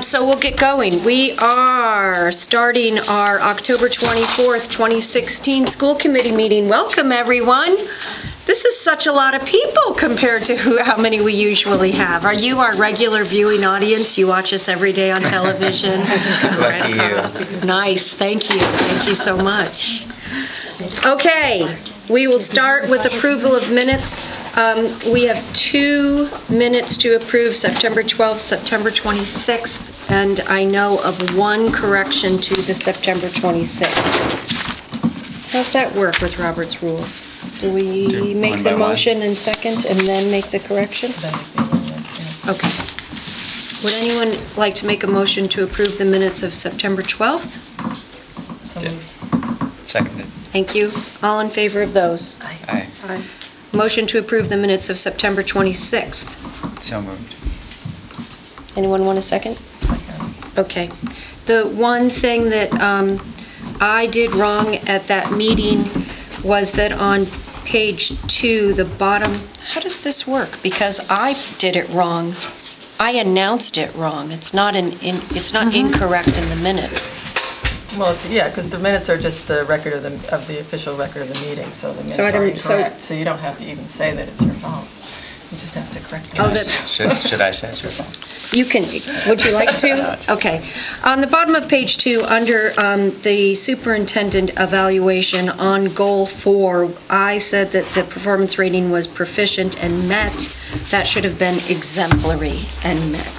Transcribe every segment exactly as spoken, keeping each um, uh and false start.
so we'll get going. We are starting our October twenty-fourth, twenty sixteen school committee meeting. Welcome, everyone. This is such a lot of people compared to who, how many we usually have. Are you our regular viewing audience? You watch us every day on television? Lucky you. Nice, thank you. Thank you so much. Okay, we will start with approval of minutes. Um, we have two minutes to approve, September twelfth, September twenty-sixth, and I know of one correction to the September twenty-sixth. How's that work with Robert's rules? Do we Do make one the by one. motion and second and then make the correction? Okay. Would anyone like to make a motion to approve the minutes of September twelfth? Yeah. Seconded. Thank you. All in favor of those? Aye. Aye. Motion to approve the minutes of September twenty-sixth. So moved. Anyone want a second? Okay. The one thing that um, I did wrong at that meeting was that on page two, the bottom, how does this work? Because I did it wrong. I announced it wrong. It's not in, in it's not Mm-hmm. incorrect in the minutes. Well, it's, yeah, because the minutes are just the record of the, of the official record of the meeting, so the minutes So I are don't- so- incorrect, so you don't have to even say that it's your fault. You just have to correct it. Oh, that's- Should, should I say it's your fault? You can, would you like to? Okay. On the bottom of page two, under um, the superintendent evaluation on goal four, I said that the performance rating was proficient and met. That should have been exemplary and met.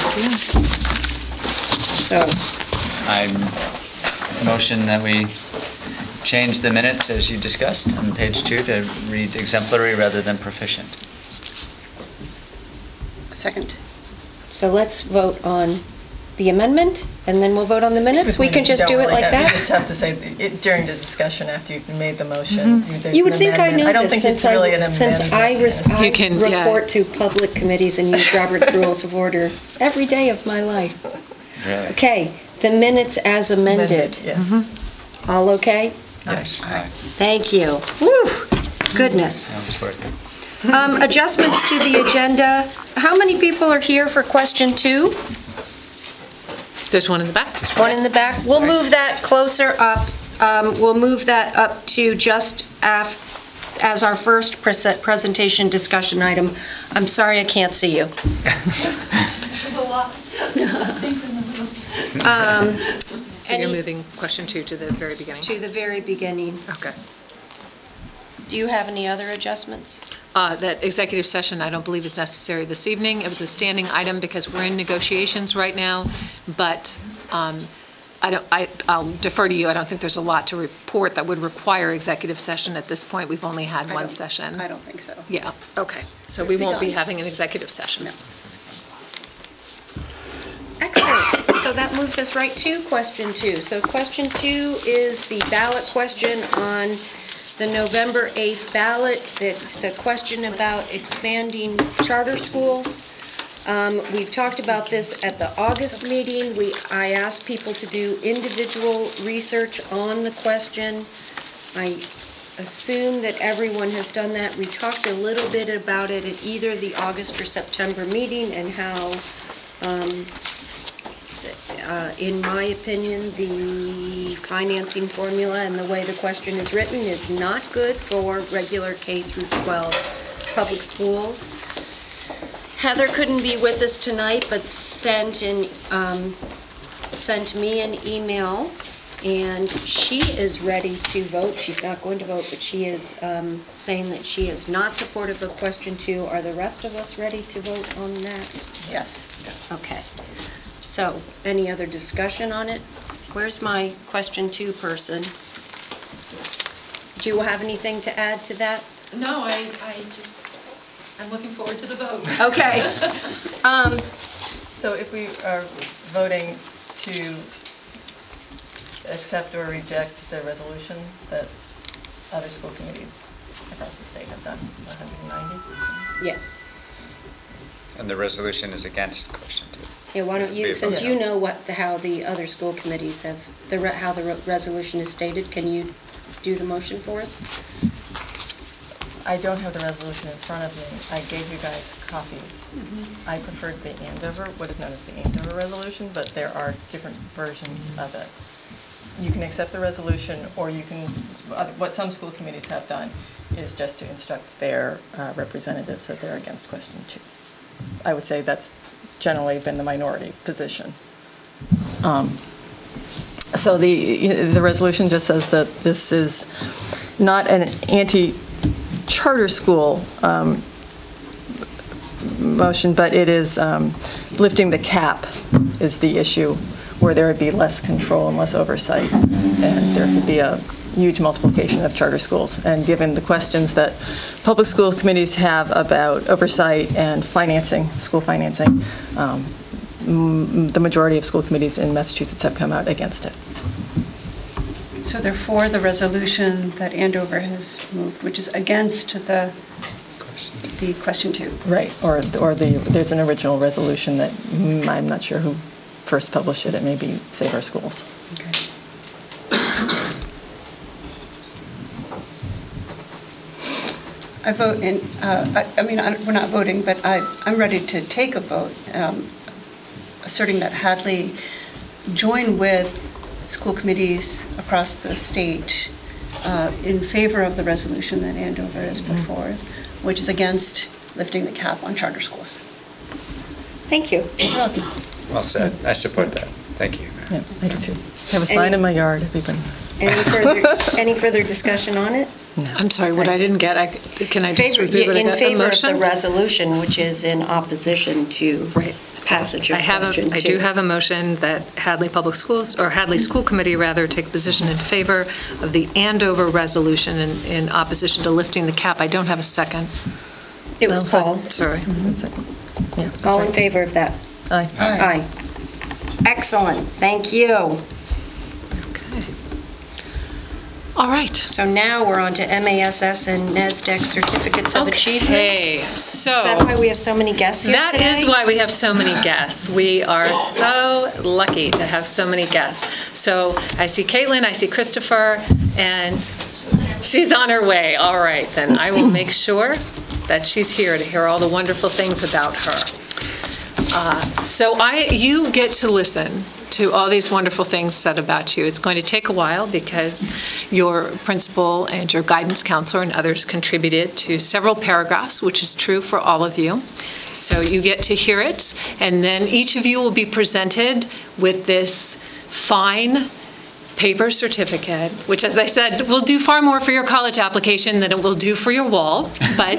So, I motion that we change the minutes as you discussed on page two to read exemplary rather than proficient. second. So let's vote on the amendment, and then we'll vote on the minutes? We can just do it like You that? just have to say it during the discussion after you've made the motion. there's You would an think I amendment. know I don't this, think it's since really I, an since I amendment. res- I You can, yeah. report to public committees and use Robert's Rules of Order every day of my life. Really? Okay, the minutes as amended. Yes. All okay? Yes. Aye. Thank you. Woo, goodness. That was worth it. Um, adjustments to the agenda. How many people are here for question two? There's one in the back. One in the back. We'll move that closer up. Um, We'll move that up to just af, as our first prese- presentation discussion item. I'm sorry I can't see you. There's a lot of things in the middle. Um, So you're Any- moving question two to the very beginning? To the very beginning. Okay. Do you have any other adjustments? Uh, That executive session, I don't believe is necessary this evening. It was a standing item because we're in negotiations right now, but um, I don't, I- I'll defer to you. I don't think there's a lot to report that would require executive session at this point. We've only had I one don't- session. I don't think so. Yeah, okay. So we won't be having an executive session. Excellent. So that moves us right to question two. So question two is the ballot question on the November eighth ballot. It's a question about expanding charter schools. Um, We've talked about this at the August meeting. We, I asked people to do individual research on the question. I assume that everyone has done that. We talked a little bit about it at either the August or September meeting and how um, Uh, in my opinion, the financing formula and the way the question is written is not good for regular K through twelve public schools. Heather couldn't be with us tonight, but sent an, um, sent me an email, and she is ready to vote. She's not going to vote, but she is um, saying that she is not supportive of question two. Are the rest of us ready to vote on that? Yes. Okay. So, any other discussion on it? Where's my question two person? Do you have anything to add to that? No, I, I just, I'm looking forward to the vote. Okay. Um, So if we are voting to accept or reject the resolution that other school committees across the state have done, one hundred ninety? yes. And the resolution is against question two. Yeah, why don't you, Be since opposed. you know what, the- how the other school committees have, the re- how the re- resolution is stated, can you do the motion for us? I don't have the resolution in front of me. I gave you guys copies. I preferred the Andover, what is known as the Andover resolution, but there are different versions of it. You can accept the resolution, or you can, what some school committees have done is just to instruct their uh, representatives that they're against question two. I would say that's generally been the minority position. Um, So the, the resolution just says that this is not an anti-charter school um, motion, but it is um, lifting the cap is the issue, where there would be less control and less oversight, and there could be a huge multiplication of charter schools. And given the questions that public school committees have about oversight and financing, school financing, um, the majority of school committees in Massachusetts have come out against it. So they're for the resolution that Andover has moved, which is against the, the question two. Right, or, or the, there's an original resolution that, mm, I'm not sure who first published it, it may be Save Our Schools. Okay. I vote in, uh, I, I mean, I, we're not voting, but I, I'm ready to take a vote, um, asserting that Hadley join with school committees across the state uh, in favor of the resolution that Andover has put Mm-hmm. forth, which is against lifting the cap on charter schools. Thank you. You're welcome. Well said. I support that. Thank you. Yeah, I do too. I have a sign Any- in my yard, everybody knows. Any further, any further discussion on it? I'm sorry, what I didn't get, I, can I just Favor- repeat what I In got? A favor of the motion? resolution, which is in opposition to Right. passage of I have, question a- I two. do have a motion that Hadley Public Schools, or Hadley School Committee, rather, take position in favor of the Andover resolution in, in opposition to lifting the cap. I don't have a second. It was No, Paul. Sorry. One second. Yeah, that's All in right. favor of that? Aye. Aye. Excellent, thank you. Okay. All right. So now we're on to M A S S and NASDAQ certificates of achievement. Okay, Is that so why we have so many guests here that today? is why we have so many guests. We are so lucky to have so many guests. So I see Caitlin, I see Christopher, and she's on her way. All right, then I will make sure that she's here to hear all the wonderful things about her. Uh, So I, you get to listen to all these wonderful things said about you. It's going to take a while because your principal and your guidance counselor and others contributed to several paragraphs, which is true for all of you. So you get to hear it, and then each of you will be presented with this fine paper certificate, which, as I said, will do far more for your college application than it will do for your wall, but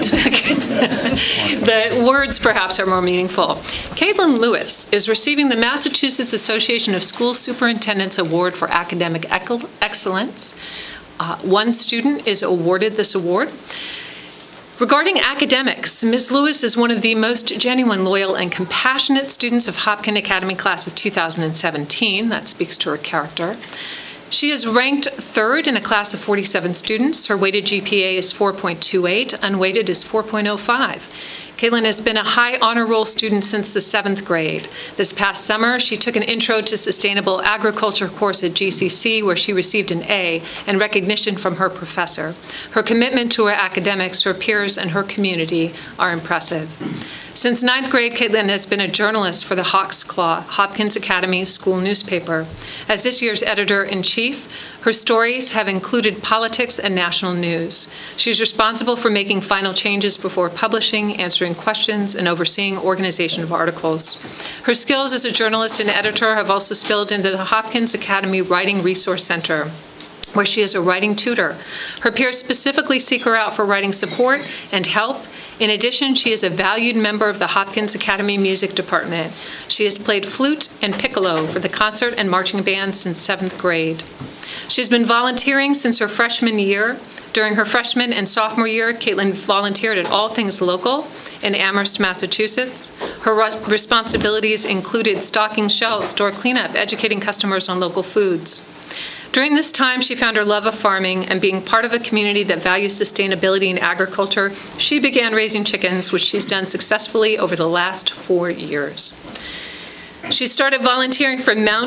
the words perhaps are more meaningful. Caitlin Lewis is receiving the Massachusetts Association of School Superintendents Award for Academic Ecel- Excellence. Uh, One student is awarded this award. Regarding academics, Miz Lewis is one of the most genuine, loyal, and compassionate students of Hopkins Academy class of two thousand seventeen. That speaks to her character. She is ranked third in a class of forty-seven students. Her weighted G P A is four point two eight, unweighted is four point oh five. Caitlin has been a high honor roll student since the seventh grade. This past summer, she took an Intro to Sustainable Agriculture course at G C C, where she received an A and recognition from her professor. Her commitment to her academics, her peers, and her community are impressive. Since ninth grade, Caitlin has been a journalist for the Hawks Claw, Hopkins Academy's school newspaper. As this year's editor-in-chief, her stories have included politics and national news. She's responsible for making final changes before publishing, answering questions, and overseeing organization of articles. Her skills as a journalist and editor have also spilled into the Hopkins Academy Writing Resource Center, where she is a writing tutor. Her peers specifically seek her out for writing support and help. In addition, she is a valued member of the Hopkins Academy Music Department. She has played flute and piccolo for the concert and marching band since seventh grade. She's been volunteering since her freshman year. During her freshman and sophomore year, Caitlin volunteered at All Things Local in Amherst, Massachusetts. Her responsibilities included stocking shelves, store cleanup, educating customers on local foods. During this time, she found her love of farming, and being part of a community that values sustainability and agriculture, she began raising chickens, which she's done successfully over the last four years. She started volunteering for Mount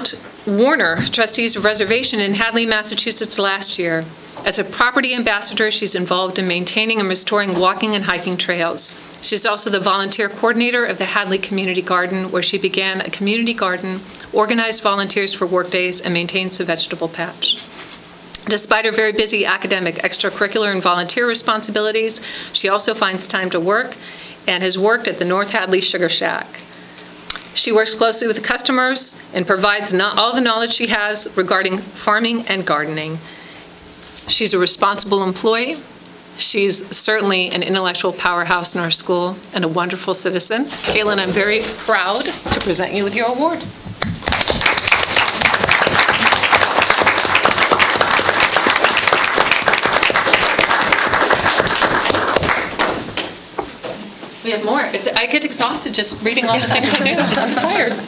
Warner, trustees of reservation in Hadley, Massachusetts last year. As a property ambassador, she's involved in maintaining and restoring walking and hiking trails. She's also the volunteer coordinator of the Hadley Community Garden, where she began a community garden, organized volunteers for workdays, and maintains the vegetable patch. Despite her very busy academic, extracurricular, and volunteer responsibilities, she also finds time to work and has worked at the North Hadley Sugar Shack. She works closely with the customers and provides not all the knowledge she has regarding farming and gardening. She's a responsible employee. She's certainly an intellectual powerhouse in our school and a wonderful citizen. Kaylin, I'm very proud to present you with your award. We have more. I get exhausted just reading all the things I do. I'm tired.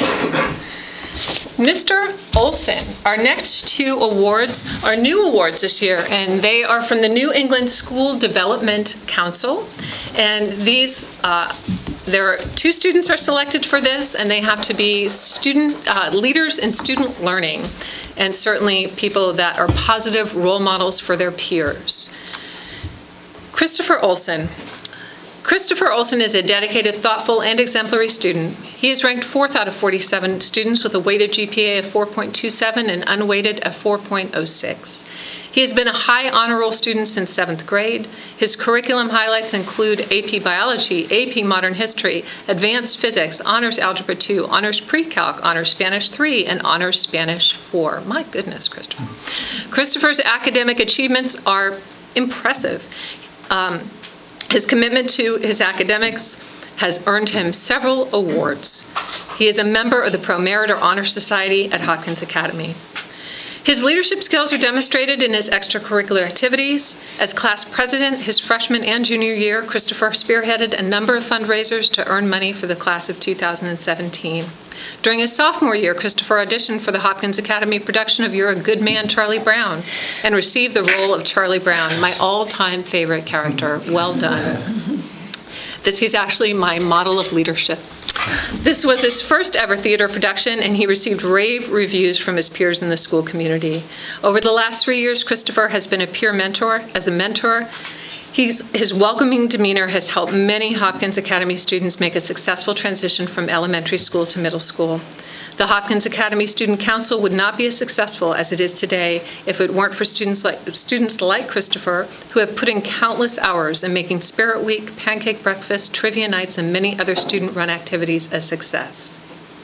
Mister Olson, our next two awards are new awards this year, and they are from the New England School Development Council. And these, uh, there are two students are selected for this, and they have to be student uh, leaders in student learning, and certainly people that are positive role models for their peers. Christopher Olson. Christopher Olson is a dedicated, thoughtful, and exemplary student. He is ranked fourth out of forty-seven students with a weighted G P A of four point two seven and unweighted of four point oh six. He has been a high honor roll student since seventh grade. His curriculum highlights include A P Biology, A P Modern History, Advanced Physics, Honors Algebra two, Honors Pre-Calc, Honors Spanish three, and Honors Spanish four. My goodness, Christopher. Christopher's academic achievements are impressive. Um, His commitment to his academics has earned him several awards. He is a member of the Pro Meriter Honor Society at Hopkins Academy. His leadership skills are demonstrated in his extracurricular activities. As class president, his freshman and junior year, Christopher spearheaded a number of fundraisers to earn money for the class of two thousand seventeen. During his sophomore year, Christopher auditioned for the Hopkins Academy production of You're a Good Man, Charlie Brown, and received the role of Charlie Brown, my all-time favorite character. Well done. This is actually my model of leadership. This was his first ever theater production, and he received rave reviews from his peers in the school community. Over the last three years, Christopher has been a peer mentor. As a mentor, He's, his welcoming demeanor has helped many Hopkins Academy students make a successful transition from elementary school to middle school. The Hopkins Academy Student Council would not be as successful as it is today if it weren't for students like, students like Christopher, who have put in countless hours in making Spirit Week, Pancake Breakfast, Trivia Nights, and many other student-run activities a success.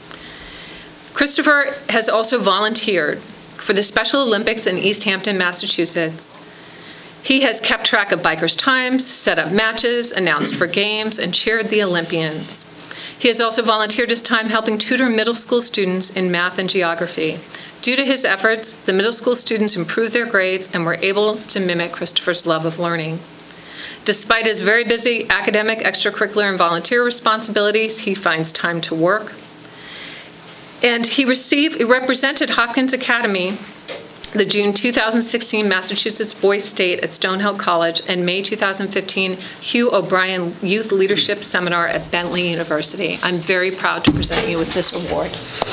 Christopher has also volunteered for the Special Olympics in East Hampton, Massachusetts. He has kept track of bikers' times, set up matches, announced for games, and cheered the Olympians. He has also volunteered his time helping tutor middle school students in math and geography. Due to his efforts, the middle school students improved their grades and were able to mimic Christopher's love of learning. Despite his very busy academic, extracurricular, and volunteer responsibilities, he finds time to work. And he received, he represented Hopkins Academy the June two thousand sixteen Massachusetts Boys State at Stonehill College, and May two thousand fifteen Hugh O'Brien Youth Leadership Seminar at Bentley University. I'm very proud to present you with this award.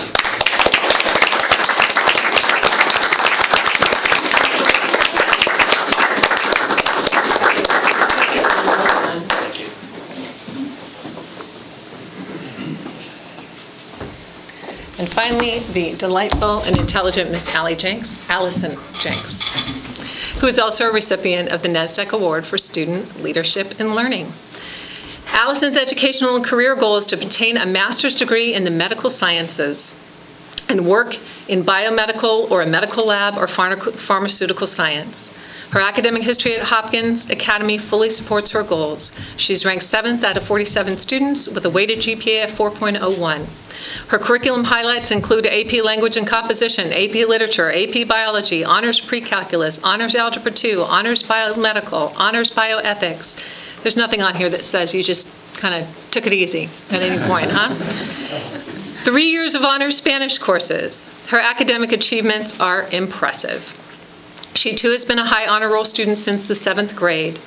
And finally, the delightful and intelligent Miss Allie Jenks, Allison Jenks, who is also a recipient of the NASDAQ Award for Student Leadership and Learning. Allison's educational and career goal is to obtain a master's degree in the medical sciences and work in biomedical or a medical lab or pharmaceutical science. Her academic history at Hopkins Academy fully supports her goals. She's ranked seventh out of forty-seven students with a weighted G P A of four point oh one. Her curriculum highlights include A P Language and Composition, A P Literature, A P Biology, Honors Pre-Calculus, Honors Algebra two, Honors Biomedical, Honors Bioethics. There's nothing on here that says you just kind of took it easy at any point, huh? Three years of Honors Spanish courses. Her academic achievements are impressive. She too has been a high honor roll student since the seventh grade.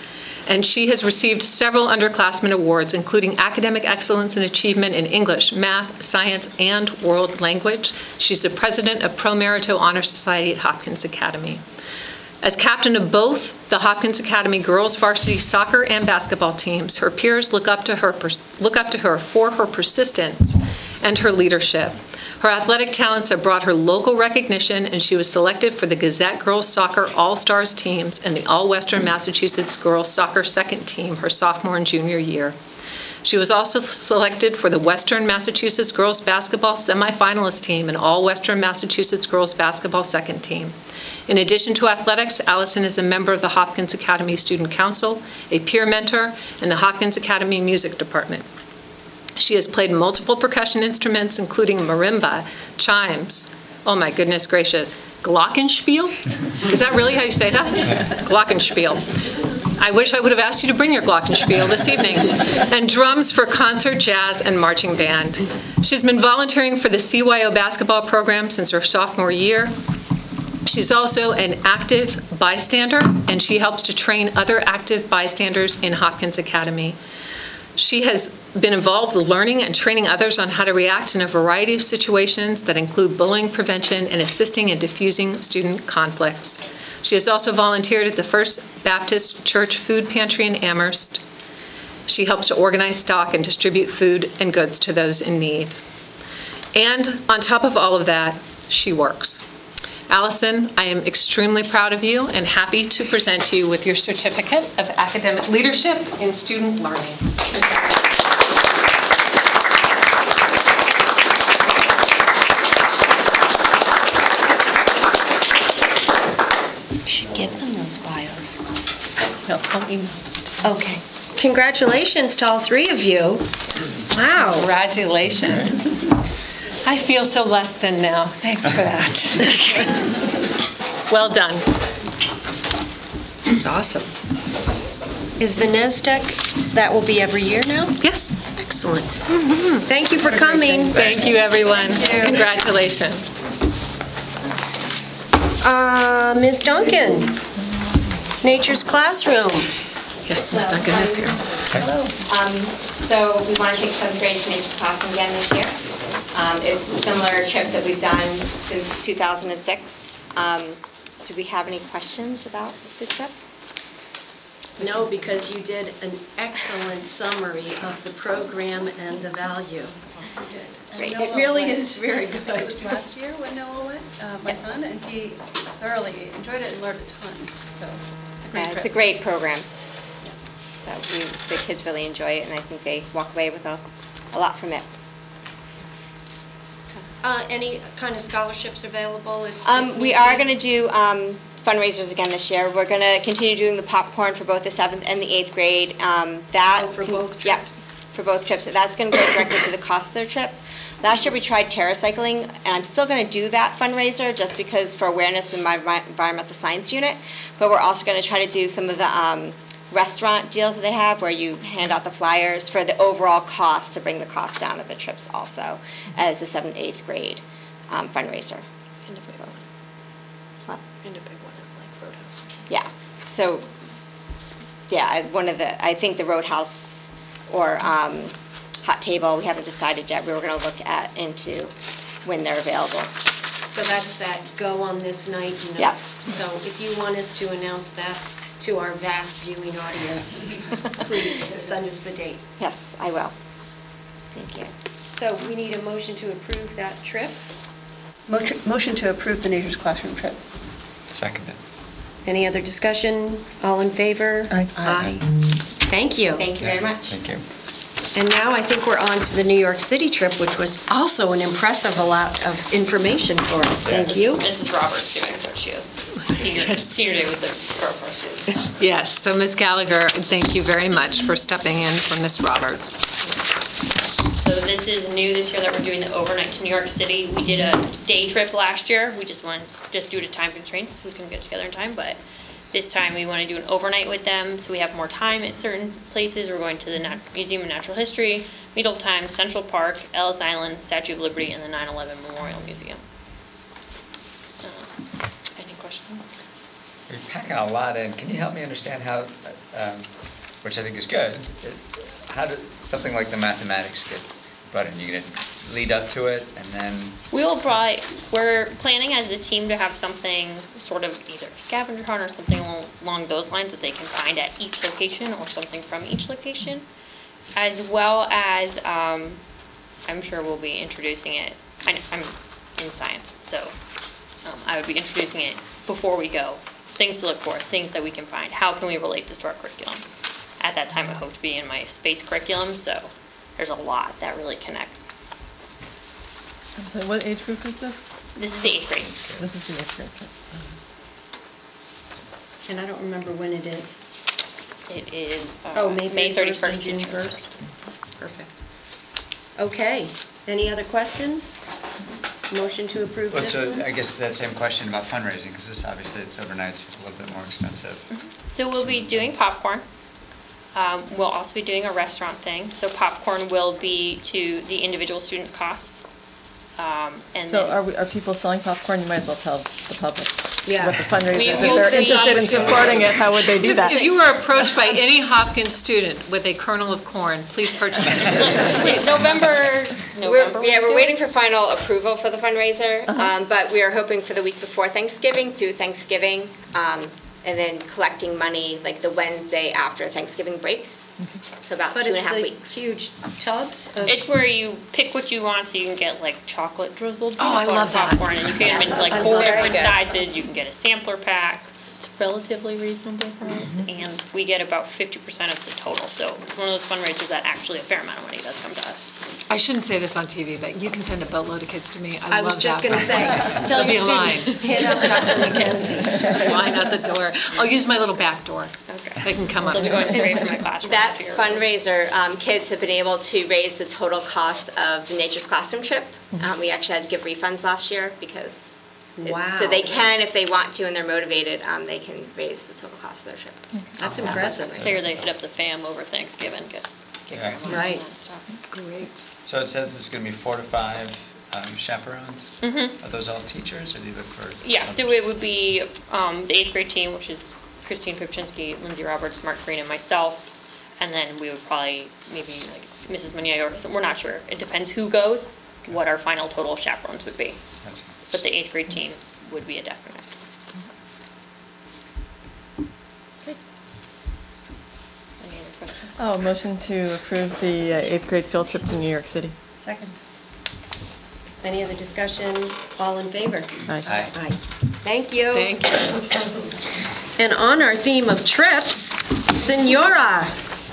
And she has received several underclassmen awards, including Academic Excellence and Achievement in English, Math, Science, and World Language. She's the president of Pro Merito Honor Society at Hopkins Academy. As captain of both the Hopkins Academy girls varsity soccer and basketball teams, her peers look up to her, look up to her for her persistence and her leadership. Her athletic talents have brought her local recognition, and she was selected for the Gazette Girls Soccer All-Stars teams and the All-Western Massachusetts Girls Soccer Second Team her sophomore and junior year. She was also selected for the Western Massachusetts Girls Basketball Semifinalist Team and All-Western Massachusetts Girls Basketball Second Team. In addition to athletics, Allison is a member of the Hopkins Academy Student Council, a peer mentor, and the Hopkins Academy Music Department. She has played multiple percussion instruments, including marimba, chimes, oh my goodness gracious, glockenspiel? Is that really how you say that? Glockenspiel. I wish I would have asked you to bring your glockenspiel this evening. And drums for concert, jazz, and marching band. She's been volunteering for the C Y O basketball program since her sophomore year. She's also an active bystander, and she helps to train other active bystanders in Hopkins Academy. She has been involved with learning and training others on how to react in a variety of situations that include bullying prevention and assisting in diffusing student conflicts. She has also volunteered at the First Baptist Church Food Pantry in Amherst. She helps to organize stock and distribute food and goods to those in need. And on top of all of that, she works. Allison, I am extremely proud of you and happy to present you with your Certificate of Academic Leadership in Student Learning. You should give them those bios. No, I'll email. Okay. Congratulations to all three of you. Wow. Congratulations. I feel so less than now. Thanks for that. Well done. That's awesome. Is the NESDEC, that will be every year now? Yes. Excellent. Thank you for coming. Thank you, everyone. Thank you. Congratulations. Uh, Miz Duncan, Nature's Classroom. Yes, Miz Duncan is here. Hello. Um, so we want to take seventh grade to Nature's Classroom again this year. Um, it's a similar trip that we've done since two thousand six. Um, do we have any questions about the trip? No, because you did an excellent summary of the program and the value. Great. It really is very good. It was last year when Noah went, uh, my son, and he thoroughly enjoyed it and learned a ton, so it's a great Yeah, trip. it's a great program. So we, the kids really enjoy it, and I think they walk away with a, a lot from it. Uh, Any kind of scholarships available? if- Um, if we needed? are going to do um, fundraisers again this year. We're going to continue doing the popcorn for both the seventh and the eighth grade. Um, that Oh, for can- both yep, trips? for both trips. That's going to go directly to the cost of their trip. Last year we tried TerraCycling, and I'm still going to do that fundraiser just because for awareness in my envi- environmental science unit. But we're also going to try to do some of the um, restaurant deals that they have where you hand out the flyers for the overall cost to bring the cost down of the trips also as a seventh, eighth grade um, fundraiser. And a big one. What? And a big one at like Roadhouse. Yeah, so, yeah, I- one of the, I think the Roadhouse or um, Hot Table, we haven't decided yet. We were going to look at into when they're available. So that's that go on this night. and, uh, Yeah. So if you want us to announce that to our vast viewing audience, please send us the date. Yes, I will. Thank you. So we need a motion to approve that trip. Motion motion to approve the Nature's Classroom trip. Seconded. Any other discussion? All in favor? Aye. Aye. Thank you. Thank you very much. Thank you. And now I think we're on to the New York City trip, which was also an impressive amount of information for us. Thank you. Missus Roberts doing what she is. Senior, senior day with the girls varsity. Yes, so Miz Gallagher, thank you very much for stepping in for Miz Roberts. So this is new this year that we're doing the overnight to New York City. We did a day trip last year. We just want, just due to time constraints, we couldn't get together in time, but this time we want to do an overnight with them, so we have more time at certain places. We're going to the Nat- Museum of Natural History, Medieval Times, Central Park, Ellis Island, Statue of Liberty, and the nine eleven Memorial Museum. Uh, Any questions? You're packing a lot in. Can you help me understand how um, which I think is good. It- How did, something like the mathematics get brought in, you gonna lead up to it and then, We'll probably, we're planning as a team to have something sort of either a scavenger hunt or something along, along those lines that they can find at each location or something from each location. As well as, um, I'm sure we'll be introducing it, I, I'm in science, so, um, I would be introducing it before we go. Things to look for, things that we can find, how can we relate this to our curriculum? At that time, I hope to be in my space curriculum, so there's a lot that really connects. I'm sorry, what age group is this? This is the eighth grade. This is the eighth grade. And I don't remember when it is. It is uh, Oh, May May thirty-first thirty-first and to June June first. first. Perfect. Okay, any other questions? Motion to approve well, this so one? I guess that same question about fundraising, because this obviously, it's overnight, so it's a little bit more expensive. So we'll be doing popcorn. Um, We'll also be doing a restaurant thing. So popcorn will be to the individual student costs. Um, And So then- are we, are people selling popcorn? You might as well tell the public Yeah. what the fundraiser We is. will If they're see- interested in supporting it, how would they do that? If you were approached by any Hopkins student with a kernel of corn, please purchase it. It's November, November. We're, yeah, we'll we're do waiting it? for final approval for the fundraiser, um, but we are hoping for the week before Thanksgiving through Thanksgiving, um, and then collecting money like the Wednesday after Thanksgiving break. So about But two and a it's half the weeks. huge tubs of. It's where you pick what you want, so you can get like chocolate drizzled Oh, I popcorn, love that. popcorn, and you can get like I four love different that. sizes. You can get a sampler pack. It's relatively reasonably priced, and we get about fifty percent of the total. So it's one of those fundraisers that actually a fair amount of money does come to us. I shouldn't say this on T V, but you can send a boatload of kids to me. I I was love just that gonna say, program. tell There'll your be a line. students, hit up Doctor McKenzie. Line out the door. I'll use my little back door. Okay. They can come up They'll to be going it. straight from my classroom. That to your- fundraiser, um, kids have been able to raise the total cost of the Nature's Classroom trip. Um, We actually had to give refunds last year because, it- so they Wow. can, if they want to and they're motivated, um, they can raise the total cost of their trip. That's impressive. Figure they hit up the fam over Thanksgiving, get, get Yeah. grandma Right. and stuff. Great. So it says it's gonna be four to five um, chaperones? Mhm. Are those all teachers, or do you look for? Yeah, so it would be um, the eighth grade team, which is Christine Pipchinsky, Lindsay Roberts, Mark Green, and myself. And then we would probably, maybe like Missus Meunier or some, we're not sure. It depends who goes, what our final total of chaperones would be. That's- But the eighth grade team would be a definite. Any other questions? Oh, motion to approve the uh, eighth grade field trip to New York City. Second. Any other discussion? All in favor? Aye. Aye. Aye. Thank you. Thank you. And on our theme of trips, Senora.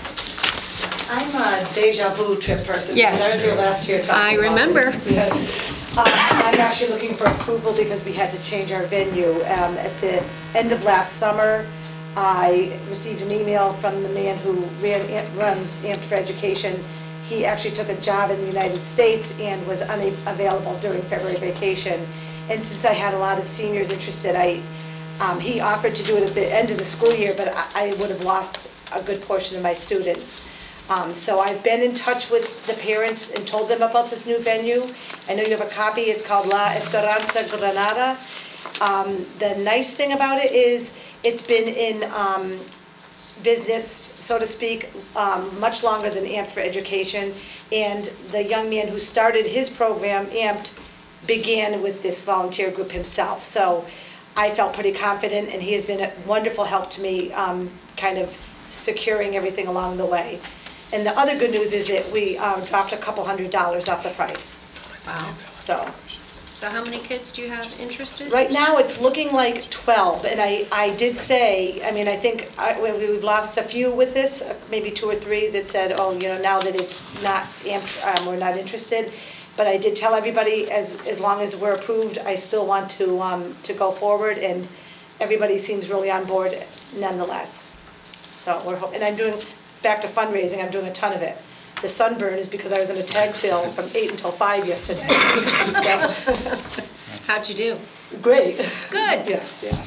I'm a deja vu trip person. Yes. because I was here last year talking I about remember. this because, um, I'm actually looking for approval because we had to change our venue. Um, At the end of last summer, I received an email from the man who ran, runs Amped for Education. He actually took a job in the United States and was unavailable during February vacation. And since I had a lot of seniors interested, I, um, he offered to do it at the end of the school year, but I I would have lost a good portion of my students. Um, So I've been in touch with the parents and told them about this new venue. I know you have a copy, it's called La Esperanza Granada. Um, The nice thing about it is, it's been in um, business, so to speak, um, much longer than Amped for Education. And the young man who started his program, Amped, began with this volunteer group himself. So I felt pretty confident, and he has been a wonderful help to me, um, kind of securing everything along the way. And the other good news is that we um, dropped a couple hundred dollars off the price. Wow. So, So how many kids do you have interested? right now, it's looking like twelve, and I, I did say, I mean, I think I- we- we've lost a few with this, uh, maybe two or three that said, oh, you know, now that it's not amped, um, we're not interested. But I did tell everybody, as, as long as we're approved, I still want to, um, to go forward, and everybody seems really on board nonetheless. So we're hoping, and I'm doing, back to fundraising, I'm doing a ton of it. The sunburn is because I was in a tag sale from eight until five yesterday. So, How'd you do? great. Good. Yes, yeah.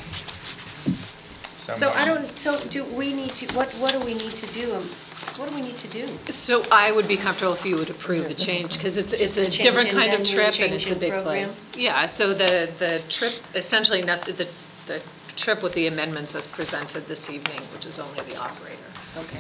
So I don't, so do we need to, what, what do we need to do? Um, What do we need to do? So I would be comfortable if you would approve the change, because it's, it's a Just a different change in kind of venue, trip and change it's a in big program? place. Yeah, so the, the trip, essentially, not, the, the trip with the amendments as presented this evening, which is only the operator. Okay.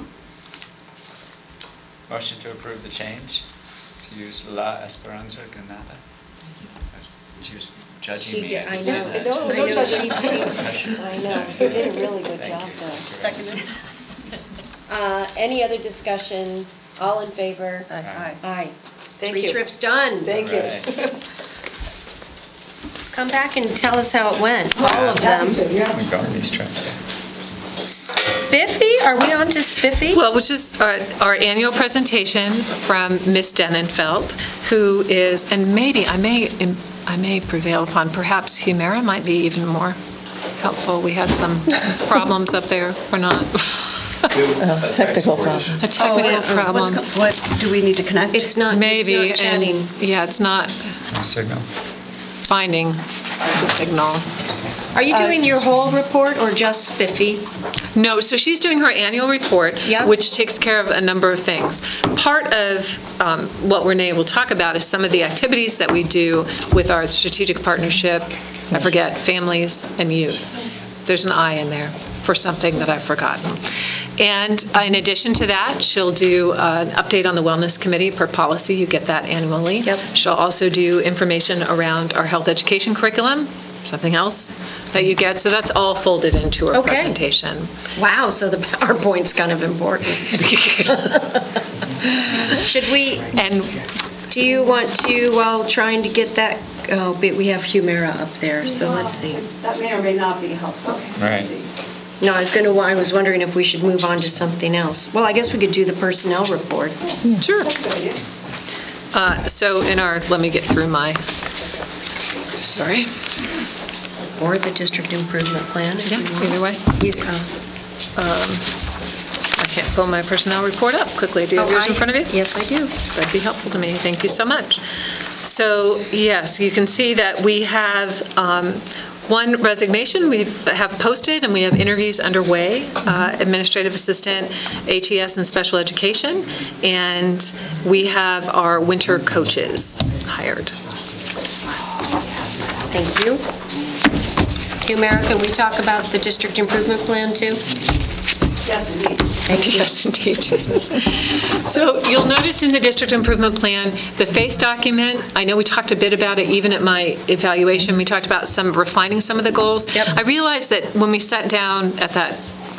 Motion to approve the change, to use La Esperanza Granada. She was judging She me. did, I didn't say know. that. No, I no know, judging. she- I know, you did a really good Thank job you. though. Seconded. Uh, Any other discussion? All in favor? Aye. Aye. Thank Three you. trips done. Thank you. Right. Come back and tell us how it went, all of them. Happy to, yeah. I'm going these trips. Spiffy, are we on to Spiffy? Well, which is our, our annual presentation from Miss Denenfeld, who is, and maybe, I may, I may prevail upon, perhaps Humira might be even more helpful. We had some problems up there, or not. Technical problem. A technical Oh, uh, problem. what's go- What, do we need to connect? It's not, it's Maybe, not chatting. and, yeah, it's not No signal. finding the signal. Are you doing your whole report or just Spiffy? No, so she's doing her annual report, Yep. which takes care of a number of things. Part of um, what Renee will talk about is some of the activities that we do with our strategic partnership, I forget, families and youth. There's an I in there for something that I've forgotten. And uh, in addition to that, she'll do uh, an update on the Wellness Committee per policy. You get that annually. Yep. She'll also do information around our health education curriculum, something else that you get. So that's all folded into her Okay. presentation. Wow, so the PowerPoint's kind of important. Should we, And do you want to, while trying to get that, oh, but we have Humira up there, so let's see. That may or may not be helpful. Right. Let's see. No, I was going to, I was wondering if we should move on to something else. Well, I guess we could do the personnel report. sure. Uh, So in our, let me get through my, sorry. Or the district improvement plan. if Yeah, you want. either way. Either, uh, I can't pull my personnel report up quickly. Do you have oh, yours in I- front of you? Yes, I do. That'd be helpful to me. Thank you so much. So, yes, you can see that we have um, one resignation we have posted, and we have interviews underway, uh, administrative assistant, H E S and special education, and we have our winter coaches hired. Thank you. Humira, can we talk about the district improvement plan too? Yes, indeed. Thank you. Yes, indeed, Jesus. So you'll notice in the district improvement plan, the face document, I know we talked a bit about it even at my evaluation, we talked about some, refining some of the goals. Yep. I realized that when we sat down at that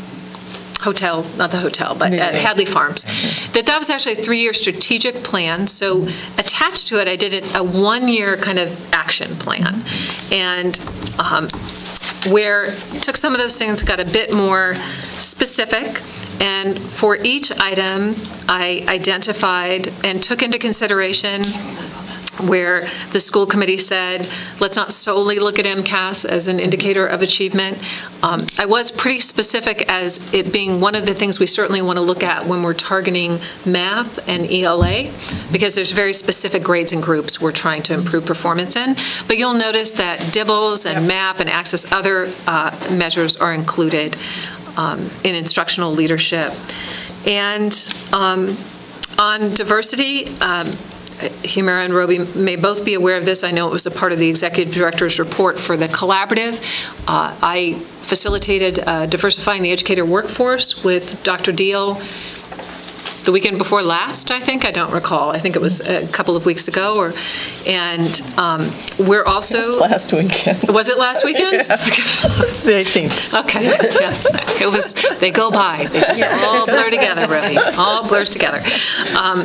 hotel, not the hotel, but at Hadley Farms, that that was actually a three-year strategic plan. So attached to it, I did it a one-year kind of action plan. And um, where took some of those things, got a bit more specific, and for each item, I identified and took into consideration where the school committee said, let's not solely look at MCAS as an indicator of achievement. Um, I was pretty specific as it being one of the things we certainly want to look at when we're targeting math and E L A, because there's very specific grades and groups we're trying to improve performance in. But you'll notice that D I B L S and MAP and Access other uh, measures are included um, in instructional leadership. And um, on diversity, um, Humira and Roby may both be aware of this. I know it was a part of the executive director's report for the collaborative. Uh, I facilitated uh, diversifying the educator workforce with Doctor Deal the weekend before last, I think. I don't recall. I think it was a couple of weeks ago. Or, and um, we're also... Last weekend. Was it last weekend? It's the eighteenth. Okay, yeah. It was, they go by. They just all blur together, Roby. All blurs together. Um,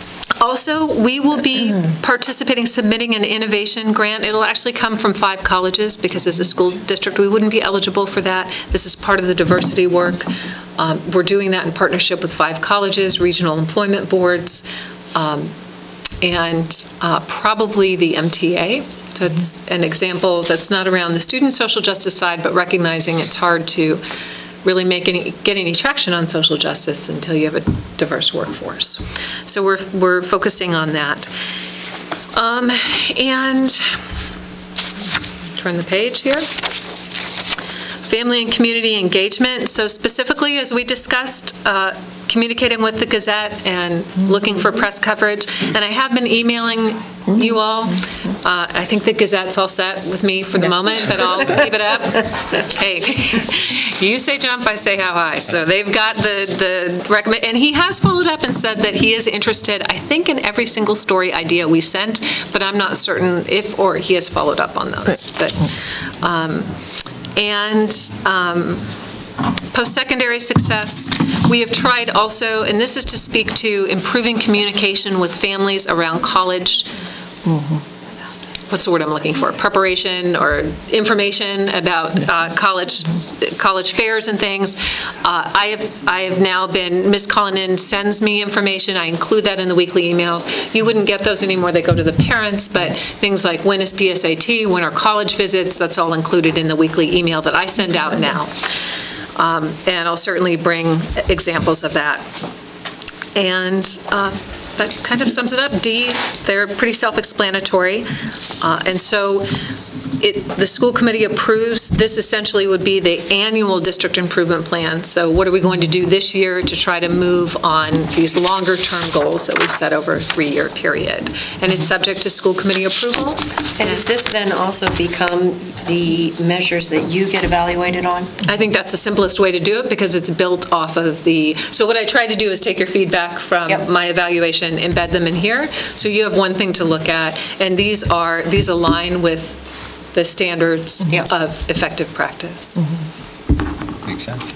Also, we will be participating, submitting an innovation grant. It'll actually come from five colleges, because as a school district, we wouldn't be eligible for that. This is part of the diversity work. Um, We're doing that in partnership with five colleges, regional employment boards, um, and uh, probably the M T A. So it's an example that's not around the student social justice side, but recognizing it's hard to really make any, get any traction on social justice until you have a diverse workforce. So we're, we're focusing on that. Um, and, turn the page here. Family and community engagement. So specifically, as we discussed, uh, communicating with the Gazette and looking for press coverage. And I have been emailing you all. Uh, I think the Gazette's all set with me for the moment, but I'll keep it up. Hey, you say jump, I say how high. So they've got the, the recommend, and he has followed up and said that he is interested, I think, in every single story idea we sent, but I'm not certain if or he has followed up on those. But, um, and um, post-secondary success, we have tried also, and this is to speak to improving communication with families around college. What's the word I'm looking for? Preparation or information about uh, college college fairs and things. Uh, I have I have now been, Miz Cullinan sends me information. I include that in the weekly emails. You wouldn't get those anymore. They go to the parents, but things like when is P S A T, when are college visits, that's all included in the weekly email that I send out now. Um, and I'll certainly bring examples of that. And uh, that kind of sums it up. D, they're pretty self-explanatory. Uh, and so it, the school committee approves. This essentially would be the annual district improvement plan. So what are we going to do this year to try to move on these longer-term goals that we set over a three-year period? And it's subject to school committee approval. And does this then also become the measures that you get evaluated on? I think that's the simplest way to do it because it's built off of the, so what I tried to do is take your feedback from Yep. my evaluation, embed them in here. So you have one thing to look at, and these are, these align with the standards Yep. of effective practice. Makes sense.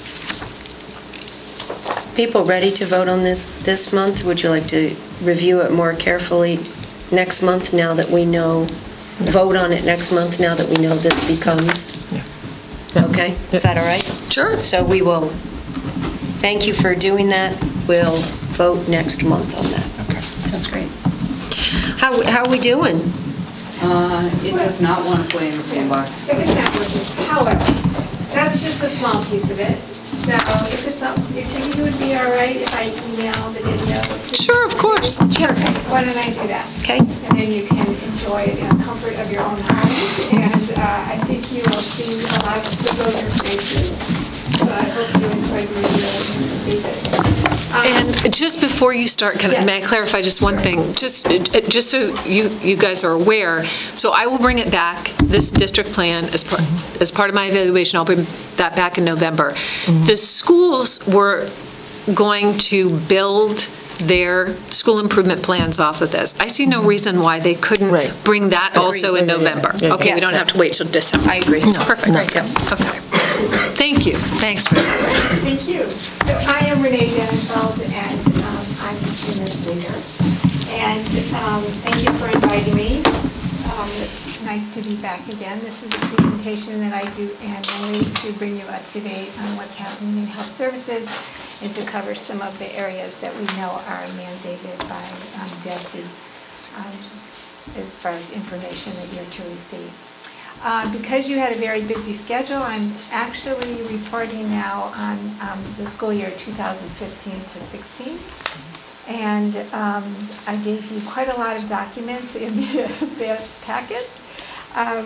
People ready to vote on this this month? Would you like to review it more carefully next month now that we know, vote on it next month now that we know this becomes? Okay, is that all right? Sure. So we will, thank you for doing that. We'll vote next month on that. Okay. That's great. How, how are we doing? Uh, it does not want to play in the sandbox. So it's not working. However, that's just a small piece of it. So if it's up, if you would be all right if I email the video? Sure, of course. Sure. Why don't I do that? Okay. And then you can enjoy it in the comfort of your own home. And uh, I think you will see a lot of familiar faces. So I hope you enjoy the video and receive it. Um, And just before you start, can I, Yes. may I clarify just one thing? Just, uh, just so you, you guys are aware, so I will bring it back, this district plan, as part, as part of my evaluation, I'll bring that back in November. The schools were going to build their school improvement plans off of this. I see no reason why they couldn't Right. bring that also in November. Yeah, yeah. Okay, we don't have to wait till December. I agree. Perfect. No. Okay. Thank you. Thanks for that. Thank you. So I am Renee Denenfeld, and um, I'm the administrator. And um, thank you for inviting me. Um, It's nice to be back again. This is a presentation that I do annually to bring you up to date on what's happening in health services and to cover some of the areas that we know are mandated by um, DESE um, as far as information that you're to receive. Uh, Because you had a very busy schedule, I'm actually reporting now on um, the school year two thousand fifteen to sixteen. And um, I gave you quite a lot of documents in the advance packet. Um,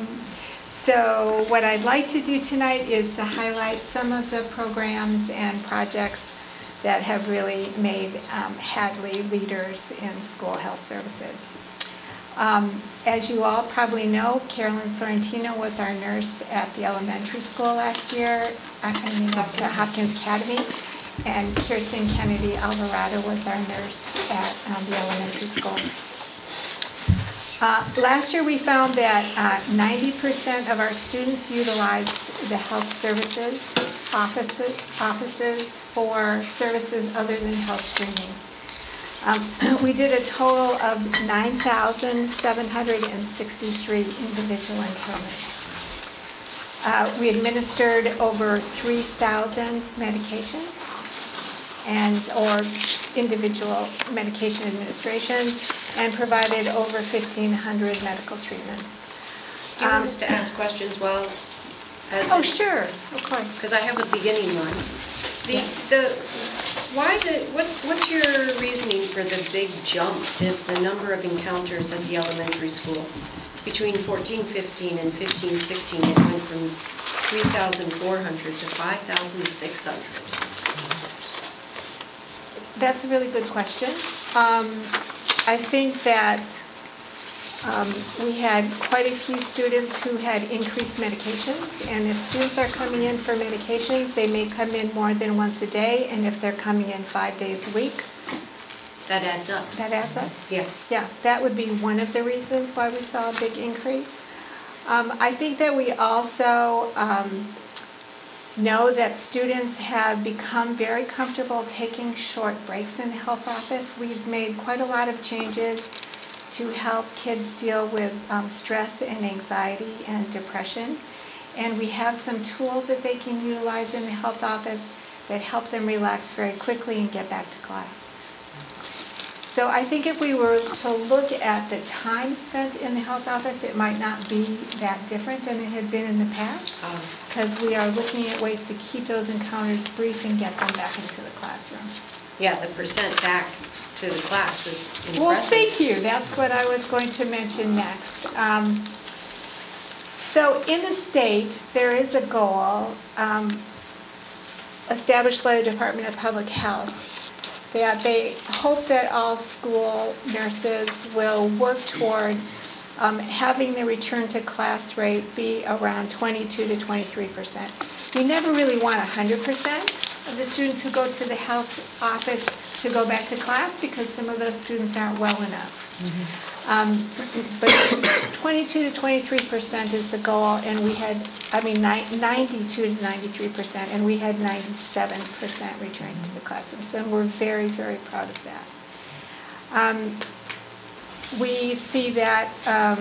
So what I'd like to do tonight is to highlight some of the programs and projects that have really made um, Hadley leaders in school health services. Um, As you all probably know, Carolyn Sorrentino was our nurse at the elementary school last year, I mean, at the Hopkins Academy, and Kirsten Kennedy Alvarado was our nurse at um, the elementary school. Uh, Last year, we found that uh, ninety percent of our students utilized the health services offices, offices for services other than health screenings. Um, We did a total of nine thousand seven hundred sixty-three individual interments. Uh, We administered over three thousand medications and, or individual medication administrations, and provided over fifteen hundred medical treatments. Do you want us to ask questions while? as Oh, it- sure, of course. Because I have a beginning one. The, the, why the, what, what's your reasoning for the big jump in the number of encounters at the elementary school? Between fourteen fifteen and fifteen sixteen, it went from three thousand four hundred to five thousand six hundred. That's a really good question. Um, I think that Um, We had quite a few students who had increased medications, and if students are coming in for medications, they may come in more than once a day, and if they're coming in five days a week, That adds up. that adds up. Yes. Yeah, that would be one of the reasons why we saw a big increase. Um, I think that we also um, know that students have become very comfortable taking short breaks in the health office. We've made quite a lot of changes to help kids deal with um, stress and anxiety and depression. And we have some tools that they can utilize in the health office that help them relax very quickly and get back to class. So I think if we were to look at the time spent in the health office, it might not be that different than it had been in the past, because we are looking at ways to keep those encounters brief and get them back into the classroom. Yeah, the percent back to the class is impressive. Well, thank you. That's what I was going to mention next. Um, so in the state, there is a goal um, established by the Department of Public Health that they hope that all school nurses will work toward um, having the return to class rate be around twenty-two to twenty-three percent. We never really want one hundred percent of the students who go to the health office to go back to class, because some of those students aren't well enough. Mm-hmm. Um, but twenty-two to twenty-three percent is the goal, and we had, I mean, ninety-two to ninety-three percent, and we had ninety-seven percent returning to the classroom. So we're very, very proud of that. Um, we see that um,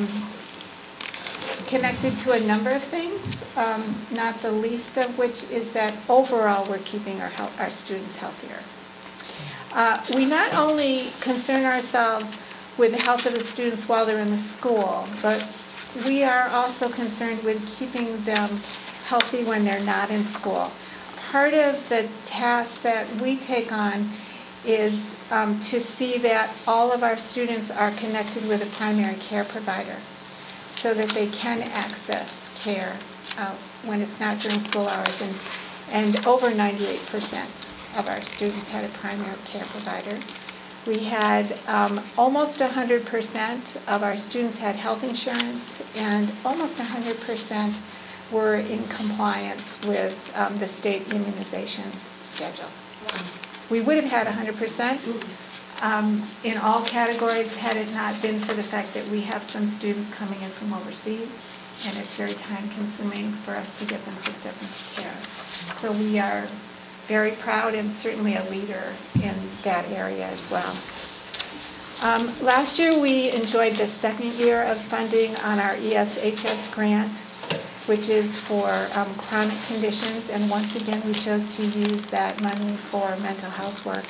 connected to a number of things, um, not the least of which is that overall we're keeping our, health, our students healthier. Uh, we not only concern ourselves with the health of the students while they're in the school, but we are also concerned with keeping them healthy when they're not in school. Part of the task that we take on is um, to see that all of our students are connected with a primary care provider so that they can access care uh, when it's not during school hours. And, and over ninety-eight percent of our students had a primary care provider. We had um, almost one hundred percent of our students had health insurance, and almost one hundred percent were in compliance with um, the state immunization schedule. We would have had one hundred percent um, in all categories had it not been for the fact that we have some students coming in from overseas, and it's very time-consuming for us to get them hooked up into care. So we are very proud and certainly a leader in that area as well. Um, last year we enjoyed the second year of funding on our E S H S grant, which is for um, chronic conditions, and once again we chose to use that money for mental health work.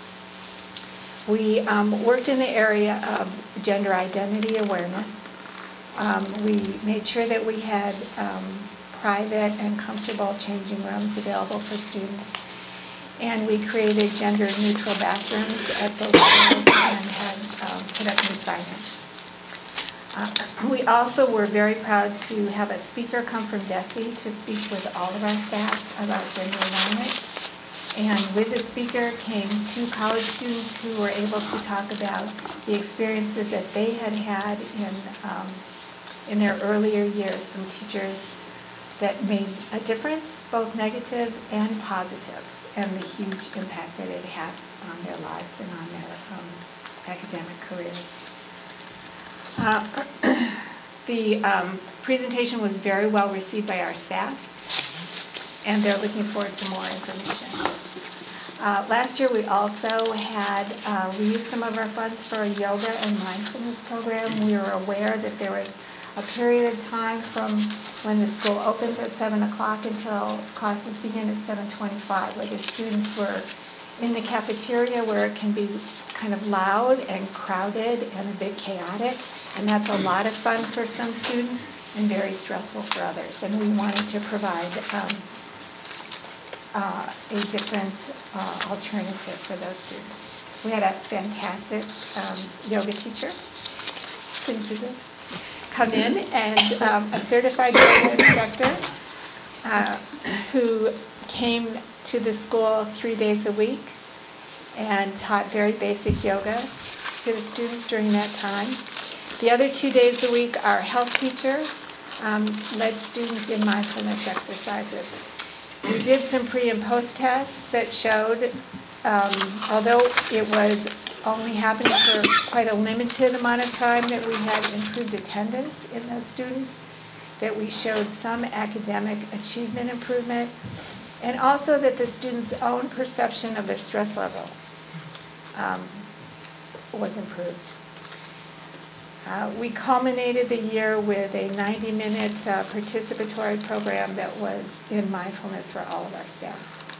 We um, worked in the area of gender identity awareness. Um, we made sure that we had um, private and comfortable changing rooms available for students. And we created gender-neutral bathrooms at both schools and had um, put up new signage. Uh, we also were very proud to have a speaker come from DESE to speak with all of our staff about gender awareness. And with the speaker came two college students who were able to talk about the experiences that they had had in, um, in their earlier years from teachers that made a difference, both negative and positive, and the huge impact that it had on their lives and on their um, academic careers. Uh, the um, presentation was very well received by our staff, and they're looking forward to more information. Uh, last year we also had, uh, we used some of our funds for a yoga and mindfulness program. We were aware that there was a period of time from when the school opens at seven o'clock until classes begin at seven twenty-five, where the students were in the cafeteria where it can be kind of loud and crowded and a bit chaotic, and that's a lot of fun for some students and very stressful for others. And we wanted to provide um, uh, a different uh, alternative for those students. We had a fantastic um, yoga teacher. Couldn't you do? Come in, and um, a certified yoga instructor uh, who came to the school three days a week and taught very basic yoga to the students during that time. The other two days a week are health teacher, um, led students in mindfulness exercises. We did some pre and post tests that showed, um, although it was only happening for quite a limited amount of time, that we had improved attendance in those students, that we showed some academic achievement improvement, and also that the students' own perception of their stress level um, was improved. Uh, we culminated the year with a ninety minute uh, participatory program that was in mindfulness for all of our staff.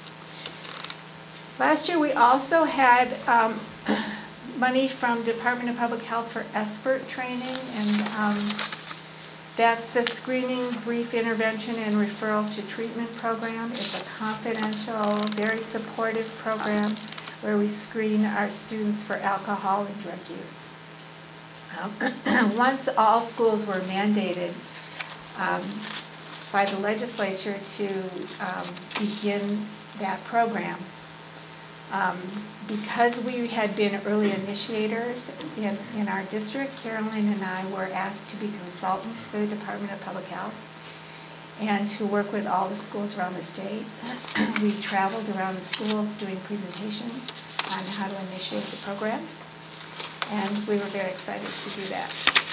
Last year we also had um, money from Department of Public Health for SBIRT training, and um, that's the Screening, Brief Intervention, and Referral to Treatment program. It's a confidential, very supportive program where we screen our students for alcohol and drug use. Um, once all schools were mandated um, by the legislature to um, begin that program, um, because we had been early initiators in, in our district, Carolyn and I were asked to be consultants for the Department of Public Health and to work with all the schools around the state. We traveled around the schools doing presentations on how to initiate the program, and we were very excited to do that.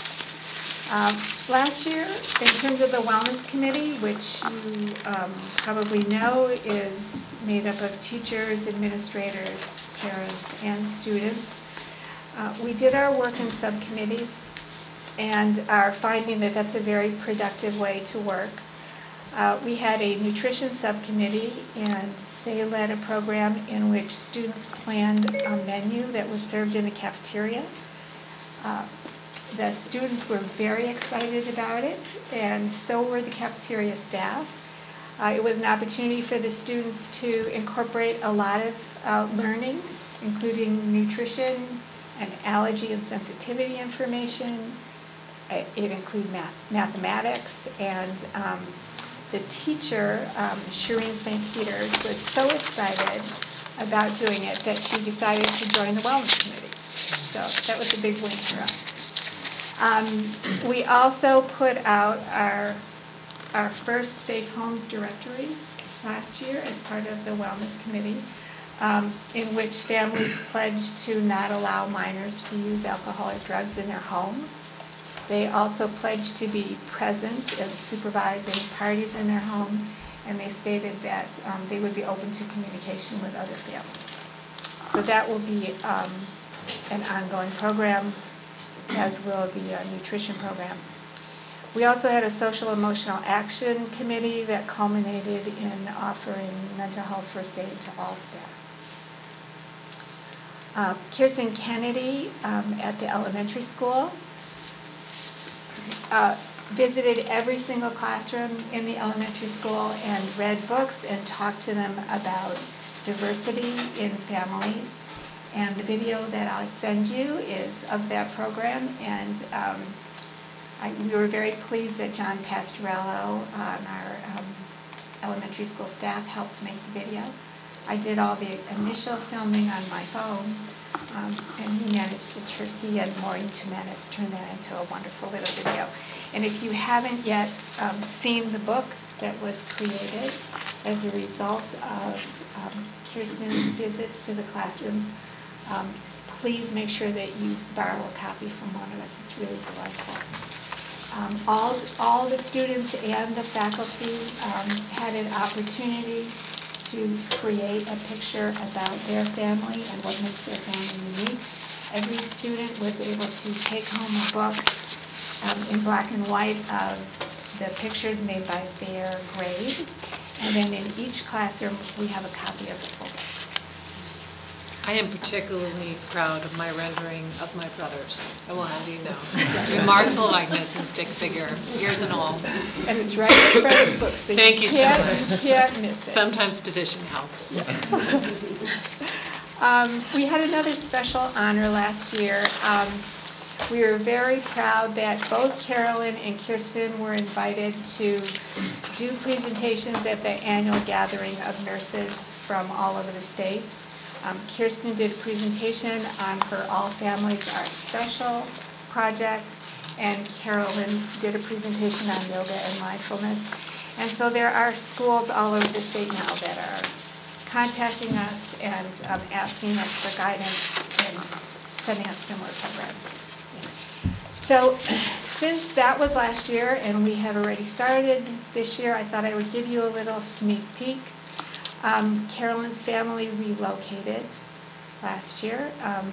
Um, last year, in terms of the Wellness Committee, which you um, probably know is made up of teachers, administrators, parents, and students, uh, we did our work in subcommittees and are finding that that's a very productive way to work. Uh, we had a nutrition subcommittee, and they led a program in which students planned a menu that was served in the cafeteria. Uh, the students were very excited about it, and so were the cafeteria staff. Uh, it was an opportunity for the students to incorporate a lot of uh, learning, including nutrition and allergy and sensitivity information. It, it included math, mathematics, and um, the teacher, um, Shireen Saint Peters, was so excited about doing it that she decided to join the Wellness Committee. So that was a big win for us. Um, we also put out our, our first Safe Homes Directory last year as part of the Wellness Committee, um, in which families pledged to not allow minors to use alcohol or drugs in their home. They also pledged to be present in supervising parties in their home, and they stated that um, they would be open to communication with other families. So that will be um, an ongoing program, as will the uh, nutrition program. We also had a social emotional action committee that culminated in offering mental health first aid to all staff. Uh, Kirsten Kennedy um, at the elementary school Uh, visited every single classroom in the elementary school and read books and talked to them about diversity in families. And the video that I'll send you is of that program, and um, I, we were very pleased that John Pastorello on our um, elementary school staff helped make the video. I did all the initial filming on my phone, Um, and he managed to, turn, he and Maureen Jimenez turned that into a wonderful little video. And if you haven't yet um, seen the book that was created as a result of um, Kirsten's visits to the classrooms, um, please make sure that you borrow a copy from one of us. It's really delightful. Um, all, all the students and the faculty um, had an opportunity to create a picture about their family and what makes their family unique. Every student was able to take home a book um, in black and white of the pictures made by their grade, and then in each classroom we have a copy of the full book. I am particularly proud of my rendering of my brothers, I will have you know. Remarkable likeness and stick figure, ears and all. And it's right in front of the book, so Thank you, you so can't, much. you can't miss it. Sometimes position helps. um, we had another special honor last year. Um, we were very proud that both Carolyn and Kirsten were invited to do presentations at the annual gathering of nurses from all over the state. Um, Kirsten did a presentation on her All Families Are Special project, and Carolyn did a presentation on yoga and mindfulness. And so there are schools all over the state now that are contacting us and um, asking us for guidance in setting up similar programs. So since that was last year and we have already started this year, I thought I would give you a little sneak peek. Um, Carolyn's family relocated last year um,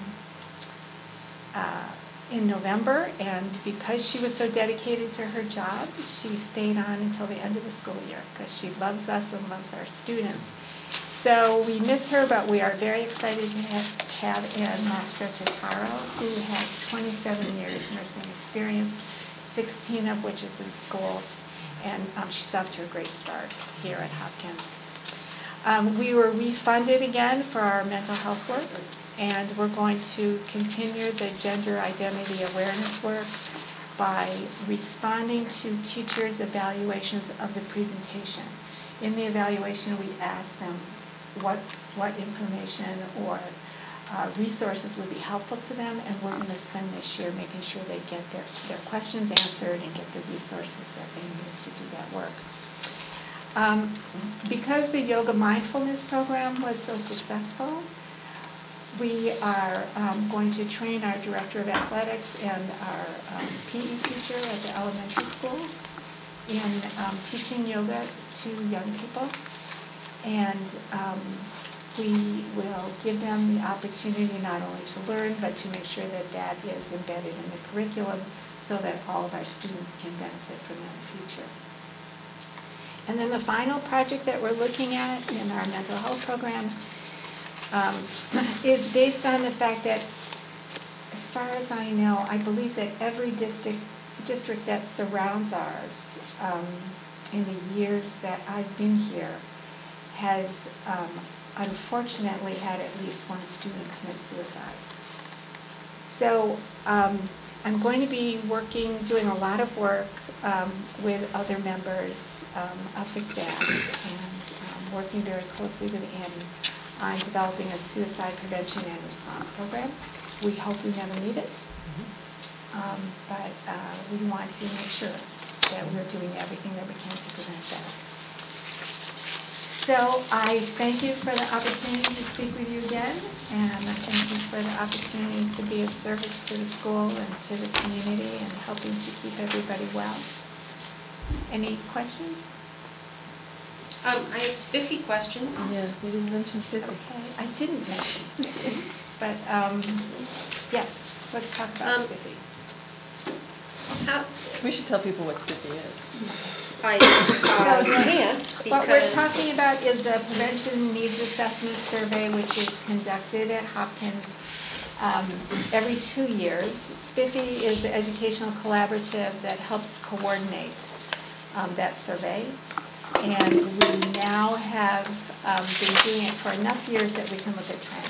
uh, in November, and because she was so dedicated to her job, she stayed on until the end of the school year because she loves us and loves our students. So we miss her, but we are very excited to have, have Ann Mastro-Totaro, who has twenty-seven years nursing experience, sixteen of which is in schools, and um, she's off to a great start here at Hopkins. Um, we were refunded again for our mental health work, and we're going to continue the gender identity awareness work by responding to teachers' evaluations of the presentation. In the evaluation, we ask them what, what information or uh, resources would be helpful to them, and we're going to spend this year making sure they get their, their questions answered and get the resources that they need to do that work. Um, because the yoga mindfulness program was so successful, we are um, going to train our director of athletics and our um, P E teacher at the elementary school in um, teaching yoga to young people. And um, we will give them the opportunity not only to learn, but to make sure that that is embedded in the curriculum so that all of our students can benefit from that in the future. And then the final project that we're looking at in our mental health program um, is based on the fact that, as far as I know, I believe that every district district that surrounds ours um, in the years that I've been here has um, unfortunately had at least one student commit suicide. So um, I'm going to be working, doing a lot of work um, with other members um, of the staff and um, working very closely with Annie on developing a suicide prevention and response program. We hope we never need it. Um, but uh, we want to make sure that we're doing everything that we can to prevent that. So I thank you for the opportunity to speak with you again, and I thank you for the opportunity to be of service to the school and to the community and helping to keep everybody well. Any questions? Um, I have spiffy questions. Yeah, you didn't mention spiffy. Okay, I didn't mention spiffy, but um, yes, let's talk about Um, spiffy. How, We should tell people what spiffy is. I, So I the- can't What we're because, talking about is the Prevention Needs Assessment Survey, which is conducted at Hopkins um, every two years. SPIFFY is the educational collaborative that helps coordinate um, that survey. And we now have um, been doing it for enough years that we can look at trends.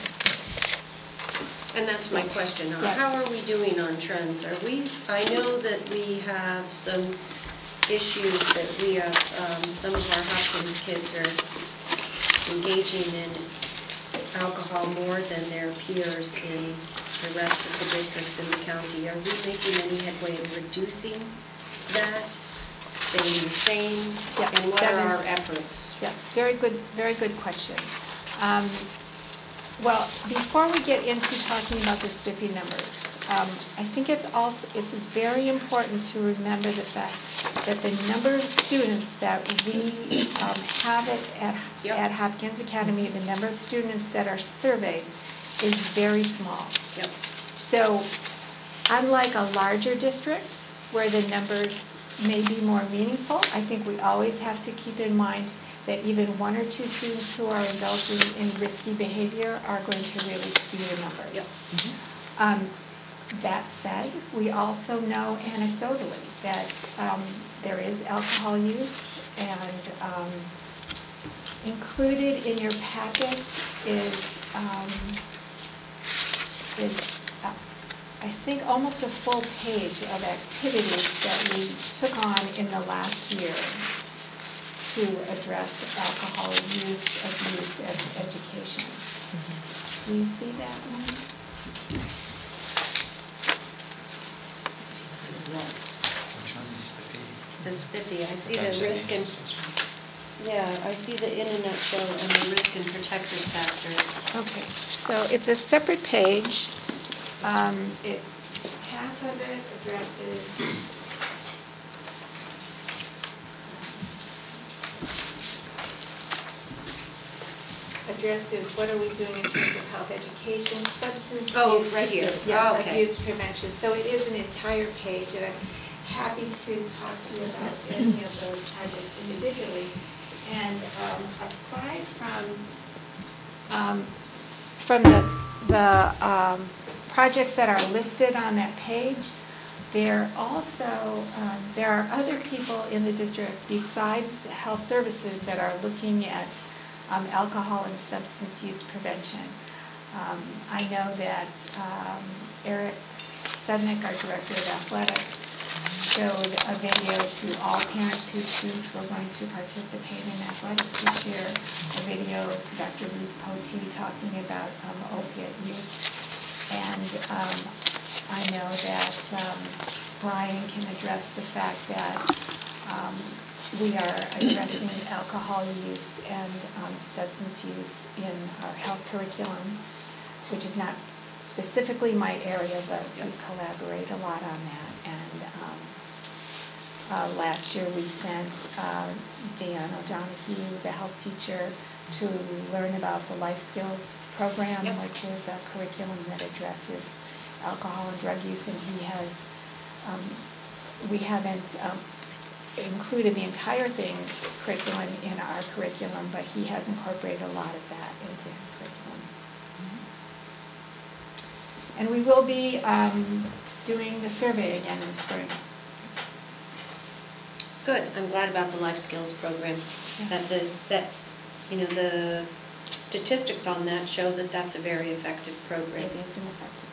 and that's my question, uh, Yes. how are we doing on trends? Are we, I know that we have some issues that we have, um, some of our Hopkins kids are engaging in alcohol more than their peers in the rest of the districts in the county. Are we making any headway in reducing that, staying the same? Yes, And what that are is- our efforts? Yes, very good, very good question. Um, Well, before we get into talking about the SPIFFY numbers, um, I think it's also, it's very important to remember the fact that the number of students that we um, have at, at, Yep. at Hopkins Academy, the number of students that are surveyed is very small. Yep. So unlike a larger district where the numbers may be more meaningful, I think we always have to keep in mind that even one or two students who are indulging in risky behavior are going to really skew the numbers. Yep. Um, that said, we also know anecdotally that um, there is alcohol use, and um, included in your packet is um, is uh, I think almost a full page of activities that we took on in the last year to address alcohol use, abuse, and education. Do you see that one? Is that the spiffy. I see the risk and, yeah, I see the in a nutshell and the risk and protective factors. Okay, so it's a separate page. Um, it, half of it addresses addresses what are we doing in terms of health education, substance Oh, use. right here. Yeah, Oh, okay. abuse prevention. So it is an entire page, and I'm happy to talk to you about any of those projects individually. And um, aside from um, from the the um, projects that are listed on that page, there also um, there are other people in the district besides health services that are looking at um, alcohol and substance use prevention. Um, I know that um, Eric Sednick, our director of athletics, showed a video to all parents whose students were going to participate in athletics this year, a video of Doctor Ruth Potee talking about um, opiate use. And um, I know that um, Brian can address the fact that um, we are addressing alcohol use and um, substance use in our health curriculum, which is not specifically my area, but we collaborate a lot on that. And um, uh, last year we sent uh, Dan O'Donohue, the health teacher, to learn about the Life Skills program, Yep. which is a curriculum that addresses alcohol and drug use, and he has, um, we haven't um, included the entire thing, curriculum, in our curriculum, but he has incorporated a lot of that into his curriculum. And we will be um, doing the survey again in spring. Good, I'm glad about the life skills program. That's a, that's, you know, the statistics on that show that that's a very effective program. It is an effective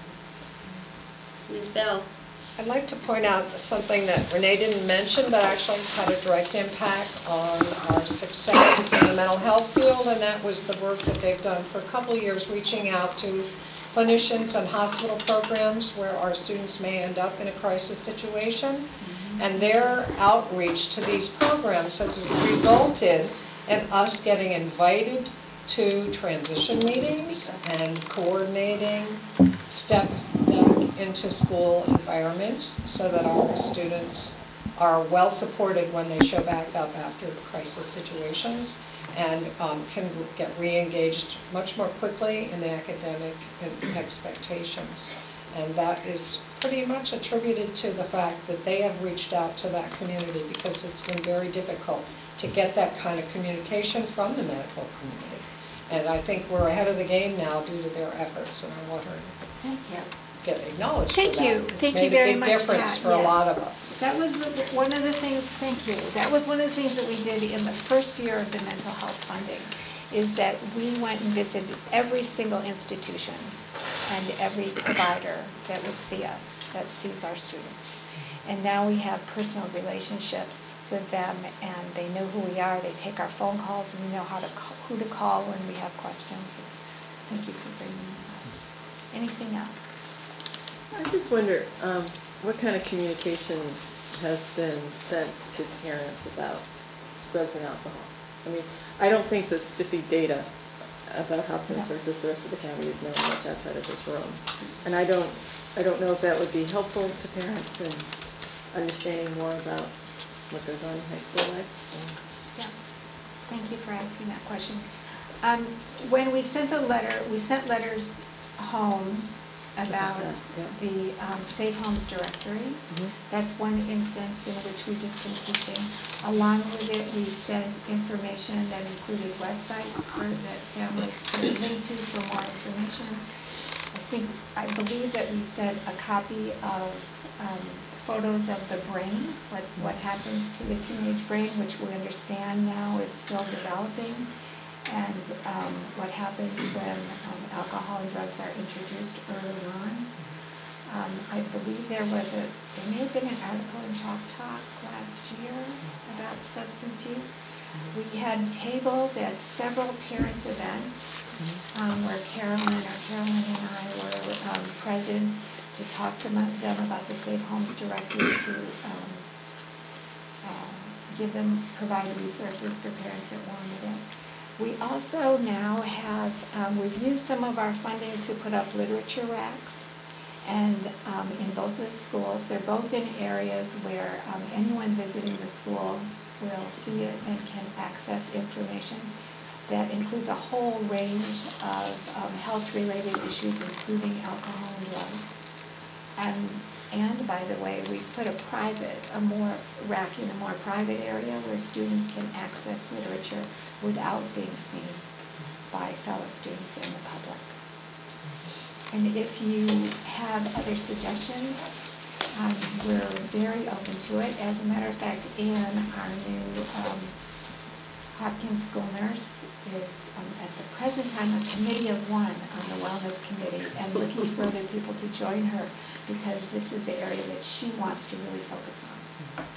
Miz Bell? I'd like to point out something that Renee didn't mention, but actually has had a direct impact on our success in the mental health field, and that was the work that they've done for a couple years, reaching out to clinicians and hospital programs where our students may end up in a crisis situation. And their outreach to these programs has resulted in us getting invited to transition meetings and coordinating step back into school environments so that our students are well supported when they show back up after crisis situations and um, can get re-engaged much more quickly in the academic expectations. And that is pretty much attributed to the fact that they have reached out to that community because it's been very difficult to get that kind of communication from the medical community. And I think we're ahead of the game now due to their efforts, and I want her Thank you. to get acknowledged for Thank that. you. It's Thank you very much, made a big difference Pat. for a Yes. lot of us. That was the- one of the things, thank you, that was one of the things that we did in the first year of the mental health funding, is that we went and visited every single institution and every provider that would see us, that sees our students. And now we have personal relationships with them, and they know who we are, they take our phone calls, and we know how to, ca- who to call when we have questions. Thank you for bringing that up. Anything else? I just wonder, um, what kind of communication has been sent to parents about drugs and alcohol? I mean, I don't think the spiffy data about Hopkins No. versus the rest of the county is known much outside of this room. And I don't, I don't know if that would be helpful to parents in understanding more about what goes on in high school life. Yeah, thank you for asking that question. Um, When we sent the letter, we sent letters home about that, yeah. the um, Safe Homes Directory. Mhm. That's one instance in which we did some teaching. Along with it, we sent information that included websites for that families could link to for more information. I think, I believe that we sent a copy of um, photos of the brain, what, what happens to the teenage brain, which we understand now is still developing, and um, what happens when um, alcohol and drugs are introduced early on. Um, I believe there was a, there may have been an article in Chalk Talk last year about substance use. We had tables at several parent events um, where Carolyn or Carolyn and I were um, present to talk to them about the Safe Homes Directory, to um, give them, provide resources for parents that wanted it. We also now have, um, we've used some of our funding to put up literature racks, and um, in both of the schools, they're both in areas where um, anyone visiting the school will see it and can access information that includes a whole range of um, health-related issues, including alcohol and drugs. And, and by the way, we've put a private, a more rack in a more private area where students can access literature without being seen by fellow students and the public. And if you have other suggestions, um, we're very open to it. As a matter of fact, Anne, our new um, Hopkins school nurse, is um, at the present time a committee of one on the wellness committee and looking for other people to join her because this is the area that she wants to really focus on.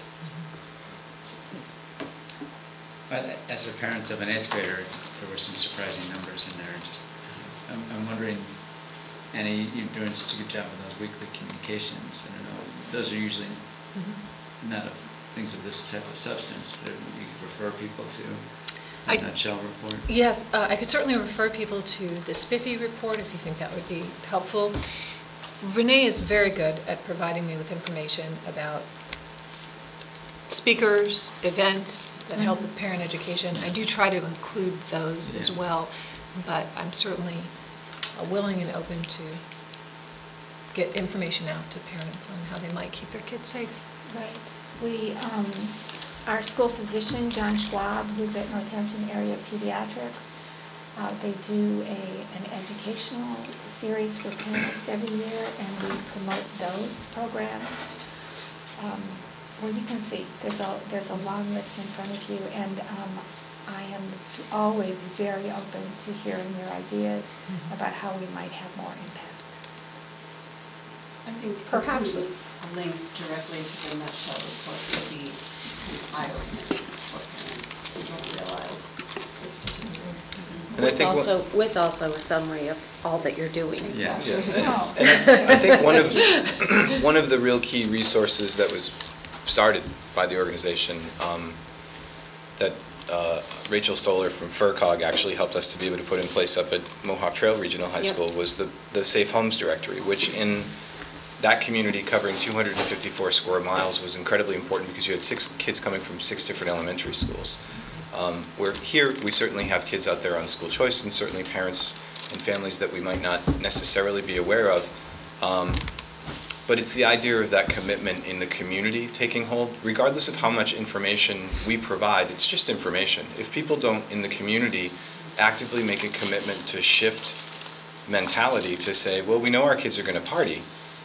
But as a parent of an eighth grader, there were some surprising numbers in there. Just, I'm, I'm wondering, Annie, you're doing such a good job with those weekly communications. I don't know, those are usually mm-hmm. not a, things of this type of substance, but you could refer people to a nutshell report. Yes, uh, I could certainly refer people to the Spiffy report if you think that would be helpful. Renee is very good at providing me with information about speakers, events that help with parent education. I do try to include those yeah. as well, but I'm certainly uh, willing and open to get information out to parents on how they might keep their kids safe. Right. We, um, our school physician, John Schwab, who's at Northampton Area Pediatrics, uh, they do a, an educational series for parents every year, and we promote those programs. Um, well, you can see, there's a, there's a long list in front of you, and um, I am always very open to hearing your ideas mm-hmm. about how we might have more impact. I think perhaps a link directly to the nutshell report would be eye-opening for parents who don't realize the statistics. And with, I think also, one, with also a summary of all that you're doing. Yeah, yeah. And, and I, I think one of one of the real key resources that was started by the organization um, that uh, Rachel Stoller from FERCOG actually helped us to be able to put in place up at Mohawk Trail Regional High yep. School was the, the Safe Homes Directory, which in that community covering two hundred fifty-four square miles was incredibly important because you had six kids coming from six different elementary schools. Um, where here we certainly have kids out there on school choice and certainly parents and families that we might not necessarily be aware of. Um, but it's the idea of that commitment in the community taking hold, regardless of how much information we provide. It's just information. If people don't in the community actively make a commitment to shift mentality to say, well, we know our kids are going to party.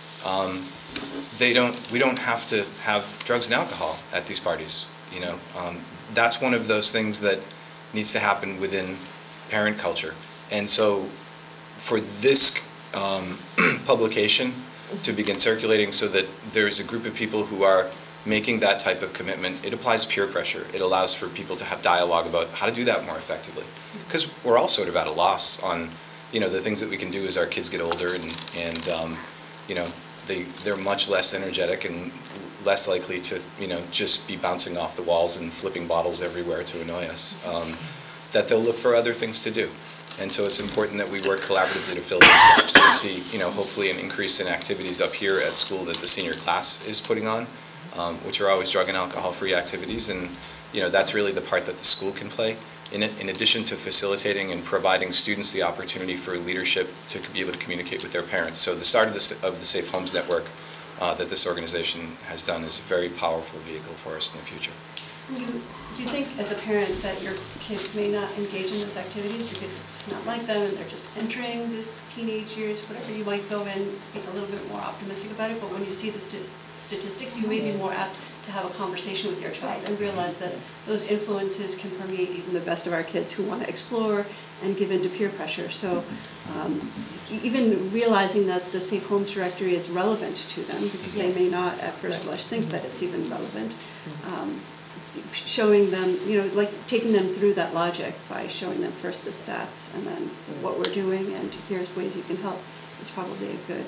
Um, they don't. We don't have to have drugs and alcohol at these parties. You know, um, that's one of those things that needs to happen within parent culture. And so, for this um, publication to begin circulating, so that there's a group of people who are making that type of commitment, it applies peer pressure. It allows for people to have dialogue about how to do that more effectively. Because we're all sort of at a loss on, you know, the things that we can do as our kids get older, and and um, you know. They, they're much less energetic and less likely to, you know, just be bouncing off the walls and flipping bottles everywhere to annoy us, um, that they'll look for other things to do. And so it's important that we work collaboratively to fill those gaps. So we see, you know, hopefully an increase in activities up here at school that the senior class is putting on, um, which are always drug and alcohol-free activities. And, you know, that's really the part that the school can play. In, it, in addition to facilitating and providing students the opportunity for leadership to be able to communicate with their parents. So the start of the, of the Safe Homes Network uh, that this organization has done is a very powerful vehicle for us in the future. Do you, do you think as a parent that your kid may not engage in those activities because it's not like them and they're just entering this teenage years, whatever, you might go in being a little bit more optimistic about it, but when you see the st statistics, you may be more apt to have a conversation with your child and realize that those influences can permeate even the best of our kids who want to explore and give in to peer pressure. So um, even realizing that the Safe Homes Directory is relevant to them, because they may not at first blush think that it's even relevant, um, showing them, you know, like taking them through that logic by showing them first the stats and then what we're doing and here's ways you can help is probably a good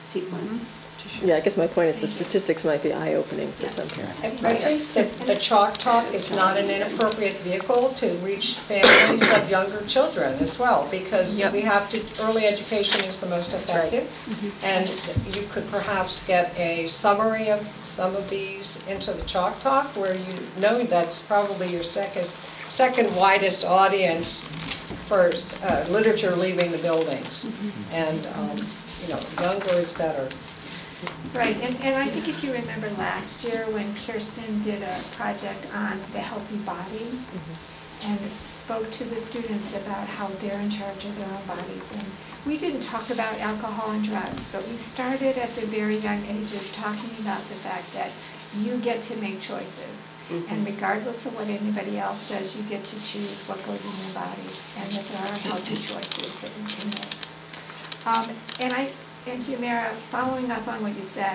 sequence. Yeah, I guess my point is the statistics might be eye-opening for some parents. I think that the Chalk Talk is not an inappropriate vehicle to reach families of younger children as well, because Yep. we have to, early education is the most effective. And you could perhaps get a summary of some of these into the Chalk Talk, where you know that's probably your second, second widest audience for uh, literature leaving the buildings. And, um, you know, younger is better. Right, and, and I think if you remember last year when Kirsten did a project on the healthy body and spoke to the students about how they're in charge of their own bodies. And we didn't talk about alcohol and drugs, but we started at the very young ages talking about the fact that you get to make choices. And regardless of what anybody else does, you get to choose what goes in your body, and that there are healthy choices that you can make. Um, and I, and Humira, following up on what you said,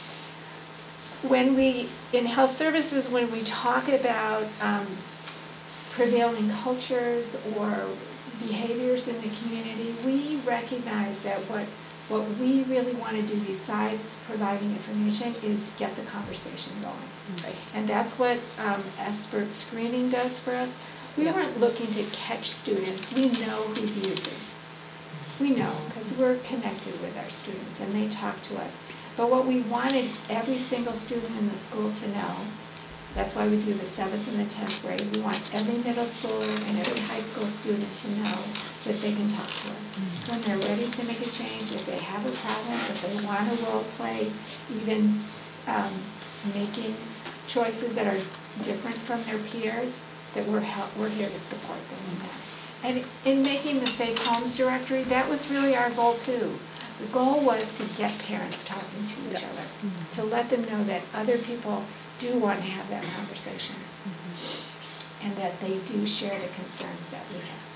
when we, in health services, when we talk about um, prevailing cultures or behaviors in the community, we recognize that what, what we really want to do besides providing information is get the conversation going. Right. And that's what um, expert screening does for us. We Yeah. weren't looking to catch students. We know who's using. We know, because we're connected with our students and they talk to us. But what we wanted every single student in the school to know, that's why we do the seventh and the tenth grade, we want every middle schooler and every high school student to know that they can talk to us. When they're ready to make a change, if they have a problem, if they want to role play, even um, making choices that are different from their peers, that we're, help, we're here to support them in that. And in making the Safe Homes Directory, that was really our goal too. The goal was to get parents talking to each other, mm-hmm. to let them know that other people do want to have that conversation, mm-hmm. and that they do share the concerns that we have.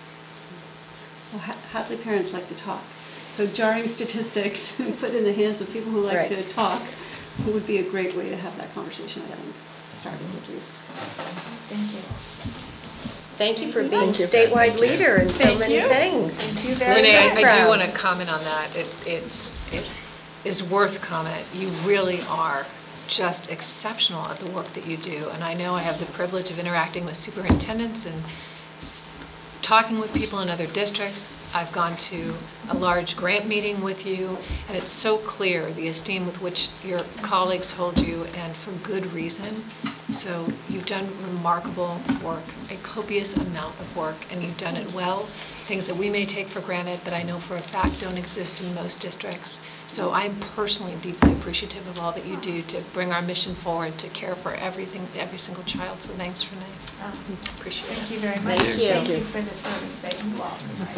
Well, ha- Hadley parents like to talk. So jarring statistics put in the hands of people who like Right. to talk would be a great way to have that conversation, I think, started at least. Thank you. Thank you for Thank being you. statewide leader in so Thank many you. things. Thank you very Renee, much. I I do want to comment on that. It, it's, it is worth comment. You really are just exceptional at the work that you do. And I know I have the privilege of interacting with superintendents and s- talking with people in other districts. I've gone to a large grant meeting with you, and it's so clear the esteem with which your colleagues hold you, and for good reason. So you've done remarkable work, a copious amount of work, and you've done it well. Things that we may take for granted, but I know for a fact don't exist in most districts. So I'm personally deeply appreciative of all that you do to bring our mission forward, to care for everything, every single child. So thanks, Renee. Um, Appreciate it. Thank you very much. Thank you. Thank you for the service that you all provide.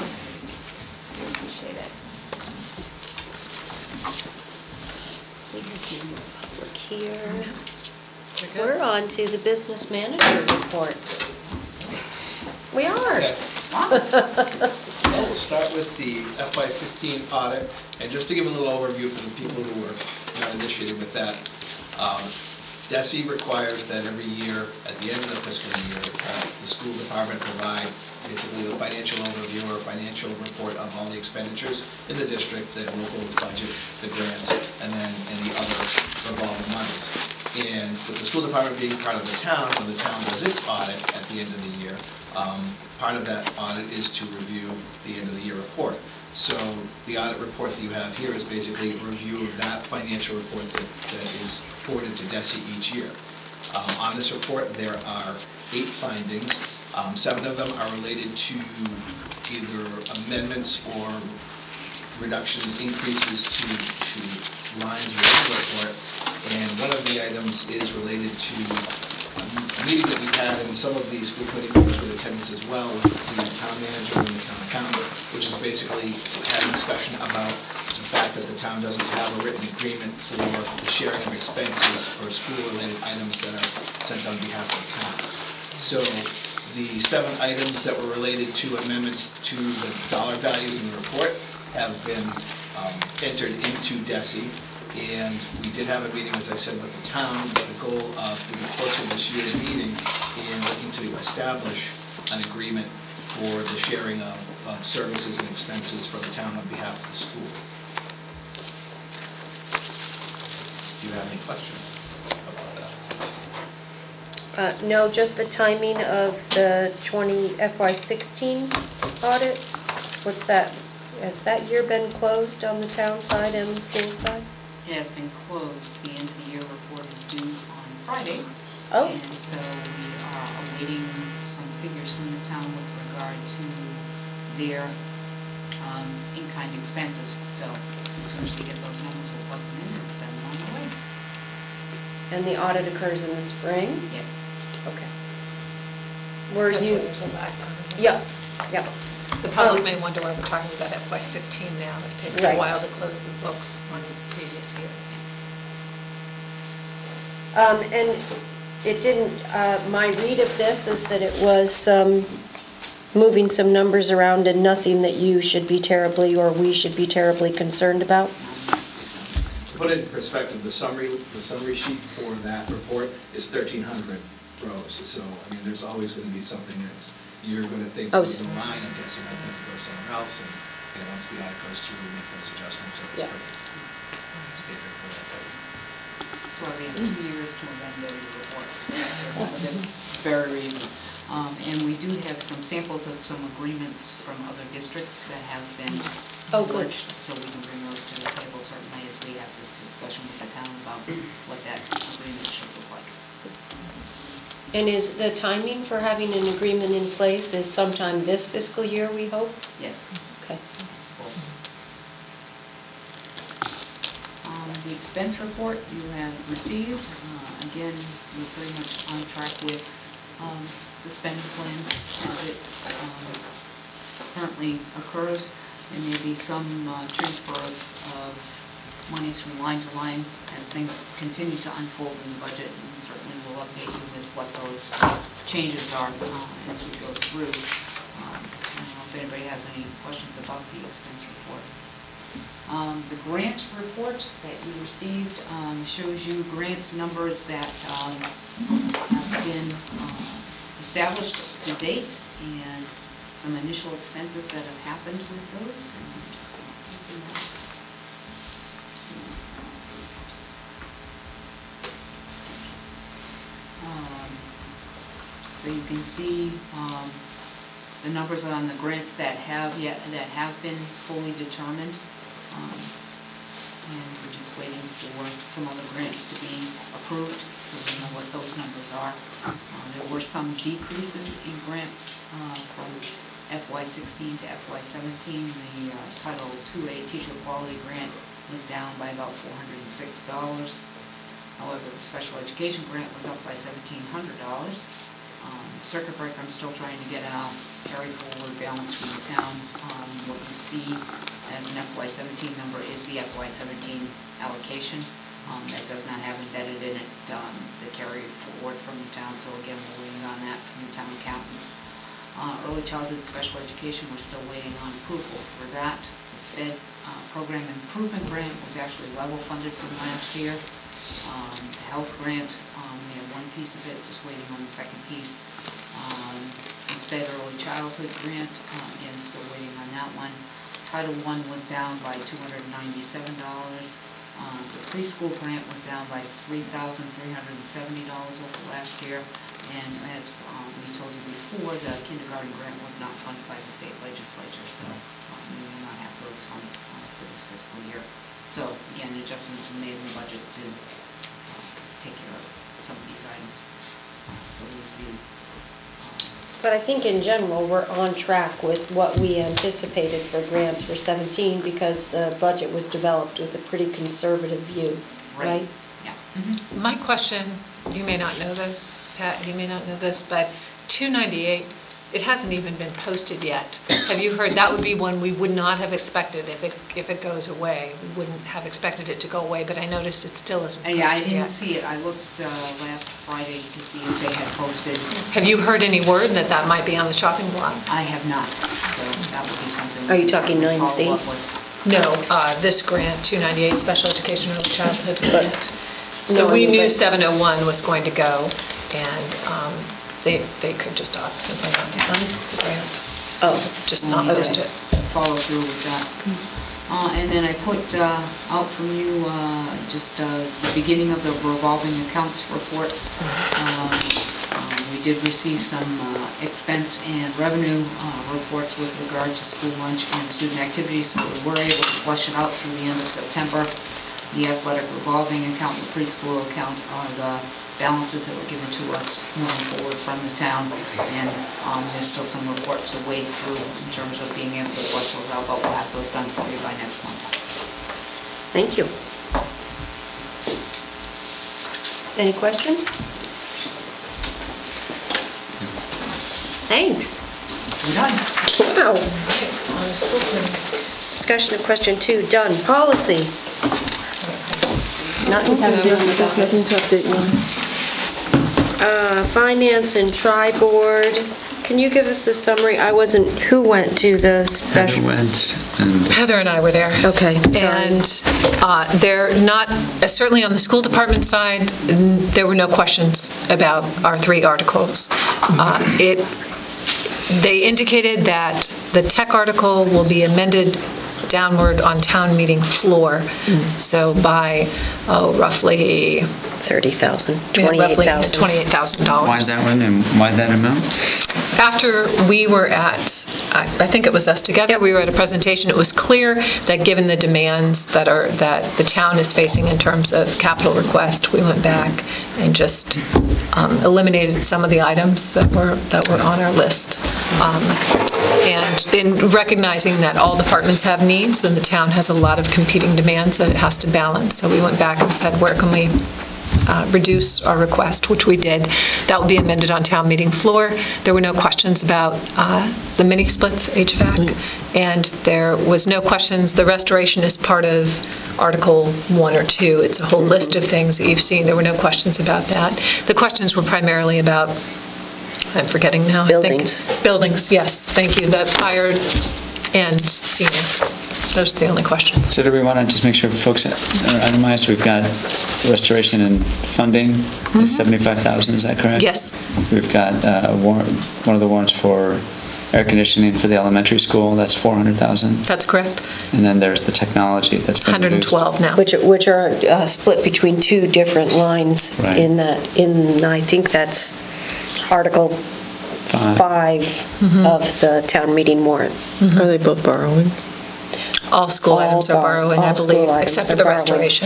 We appreciate it. We have no more public here. We're on to the business manager report. We are. Well, we'll start with the F Y fifteen audit, and just to give a little overview for the people who were not initiated with that, um, D E S E requires that every year, at the end of the fiscal year, uh, the school department provide basically the financial overview or financial report of all the expenditures in the district, the local budget, the grants, and then any other revolving monies. And with the school department being part of the town, when the town does its audit at the end of the year, um, part of that audit is to review the end of the year report. So the audit report that you have here is basically a review of that financial report that, that is forwarded to D E S E each year. Um, on this report, there are eight findings. Um, seven of them are related to either amendments or reductions, increases to, to lines within the report. And one of the items is related to a meeting that we had, and some of the school committee members were in attendance as well, with the town manager and the town accountant, which is basically had a discussion about the fact that the town doesn't have a written agreement for the sharing of expenses for school-related items that are sent on behalf of the town. So the seven items that were related to amendments to the dollar values in the report have been um, entered into D E S E. And we did have a meeting, as I said, with the town, with the goal of, through the course of this year's meeting, and looking to establish an agreement for the sharing of, of services and expenses for the town on behalf of the school. you have any questions about that. Uh, No, just the timing of the twenty F Y sixteen audit. What's that? Has that year been closed on the town side and the school side? It has been closed. The end of the year report is due on Friday. Oh. And so we are awaiting some figures from the town with regard to their um, in-kind expenses. So as soon as we get those numbers, we'll plug them in and send them on the way. And the audit occurs in the spring? Yes. Okay. Were That's you? why there's a lag time. Yeah, yeah. The public Um, may wonder why we're talking about F Y fifteen now. It takes a Right. while to close the books on the previous year. Um, and it didn't, uh, my read of this is that it was, um, moving some numbers around and nothing that you should be terribly, or we should be terribly concerned about? To put it in perspective, the summary, the summary sheet for that report is thirteen hundred rows. So, I mean, there's always going to be something that's, you're going to think Oh, goes so- in line, I guess you might think it goes somewhere else. And, you know, once the audit goes through, we make those adjustments. So it's Yeah. pretty standard for that type. So we have two years to amend every report for this very reason. Um, And we do have some samples of some agreements from other districts that have been Oh, good. merged, so we can bring those to the table certainly as we have this discussion with the town about what that agreement should look like. And is the timing for having an agreement in place is sometime this fiscal year, we hope? Yes. Okay. That's the goal. Um, The expense report you have received, uh, again, we're pretty much on track with um, the spending plan as it um, currently occurs. There may be some uh, transfer of of monies from line to line as things continue to unfold in the budget, and certainly we'll update you with what those changes are uh, as we go through. Um, I don't know if anybody has any questions about the expense report. Um, The grant report that you received um, shows you grant numbers that um, have been uh, established to date and some initial expenses that have happened with those. And I'm just going to open that. Um, So you can see um, the numbers on the grants that have yet, that have been fully determined. Um, And we're just waiting for some other grants to be approved, so we know what those numbers are. Uh, There were some decreases in grants uh, from F Y sixteen to F Y seventeen. The uh, Title two A Teacher Quality Grant was down by about four hundred six dollars. However, the Special Education Grant was up by seventeen hundred dollars. Um, Circuit breaker, I'm still trying to get a carry forward balance from the town. Um, What you see as an F Y seventeen number is the F Y seventeen allocation. Um, That does not have embedded in it um, the carry forward from the town, so again, we're waiting on that from the town accountant. Uh, Early childhood special education, we're still waiting on approval for that. The SPED uh, program improvement grant was actually level funded from last year. Um, The health grant, um, we have one piece of it, just waiting on the second piece. Um, The SPED early childhood grant, uh, again, still waiting on that one. Title one was down by two hundred ninety-seven dollars. Um, The preschool grant was down by three thousand three hundred seventy dollars over last year. And as um, we told you before, the kindergarten grant was not funded by the state legislature, so um, we will not have those funds uh, for this fiscal year. So again, adjustments were made in the budget to uh, take care of some of these items. Uh, So we'll be But I think in general, we're on track with what we anticipated for grants for seventeen because the budget was developed with a pretty conservative view, right? Yeah. My question, you may not know this, Pat, you may not know this, but two ninety-eight, it hasn't even been posted yet. Have you heard, that would be one we would not have expected if it, if it goes away. We wouldn't have expected it to go away, but I noticed it still isn't posted Yeah, yet. I didn't see it. I looked uh, last Friday to see if they had posted. Have you heard any word that that might be on the chopping block? I have not, so that would be something. Are you we talking can nine C? follow up with. No, uh, this grant, two ninety-eight, Special Education Early Childhood Grant. So No, we knew but- seven oh one was going to go, and um, they, they could just opt simply not to fund the grant. Oh. Just not We'll need post to it. Follow through with that. Uh, And then I put uh, out from you uh, just uh, the beginning of the revolving accounts reports. Uh, um, We did receive some uh, expense and revenue uh, reports with regard to school lunch and student activities, so we were able to flush it out through the end of September. The athletic revolving account, the preschool account are the balances that were given to us moving forward from the town, and um, there's still some reports to wade through in terms of being able to flush those out, but we'll have those done for you by next month. Thank you. Any questions? Thanks. We're done. Wow. Discussion of question two, done. Policy. Nothing to There's nothing to update you on. Uh, Finance and Tri-Board. Can you give us a summary? I wasn't, who went to the special? Heather went, and Heather and I were there. Okay, sorry. And uh, they're not, certainly on the school department side, n- there were no questions about our three articles. Uh, It, they indicated that the tech article will be amended downward on town meeting floor. So by, oh, roughly thirty thousand, yeah, roughly twenty-eight thousand. twenty-eight thousand dollars. why that one and why that amount? After we were at, I I think it was us together, we were at a presentation, it was clear that given the demands that are, that the town is facing in terms of capital request, we went back and just um, eliminated some of the items that were, that were on our list. Um, And in recognizing that all departments have needs, and the town has a lot of competing demands that it has to balance. So we went back and said, where can we uh, reduce our request, which we did. That will be amended on town meeting floor. There were no questions about uh, the mini splits H V A C, and there was no questions. The restoration is part of Article one or two. It's a whole list of things that you've seen. There were no questions about that. The questions were primarily about, I'm forgetting now. I think- Buildings. Buildings, yes, thank you. The fire and senior. Those are the only questions. So do we want to just make sure folks are itemized? We've got restoration and funding is seventy-five thousand, is that correct? Yes. We've got uh, a warrant, one of the warrants for air conditioning for the elementary school, that's four hundred thousand. That's correct. And then there's the technology that's been one hundred twelve now. Which, which are uh, split between two different lines Right. in that, in, I think that's Article five of the town meeting warrant. Are they both borrowing? All school All items are bar- borrowing, I all school believe, items except are for the borrowing. restoration.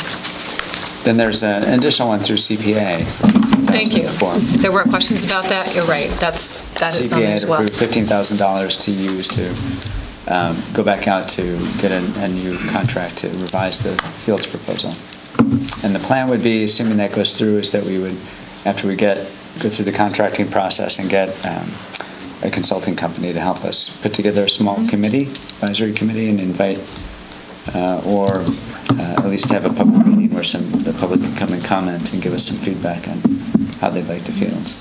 Then there's an additional one through C P A. Thank you. Form. There weren't questions about that, you're right, that's, that is on there as C P A well. had approved fifteen thousand dollars to use to um, go back out to get a, a new contract to revise the Fields proposal. And the plan would be, assuming that goes through, is that we would, after we get, go through the contracting process and get um, a consulting company to help us put together a small committee, advisory committee, and invite, uh, or uh, at least have a public meeting where some, the public can come and comment and give us some feedback on how they like the fields.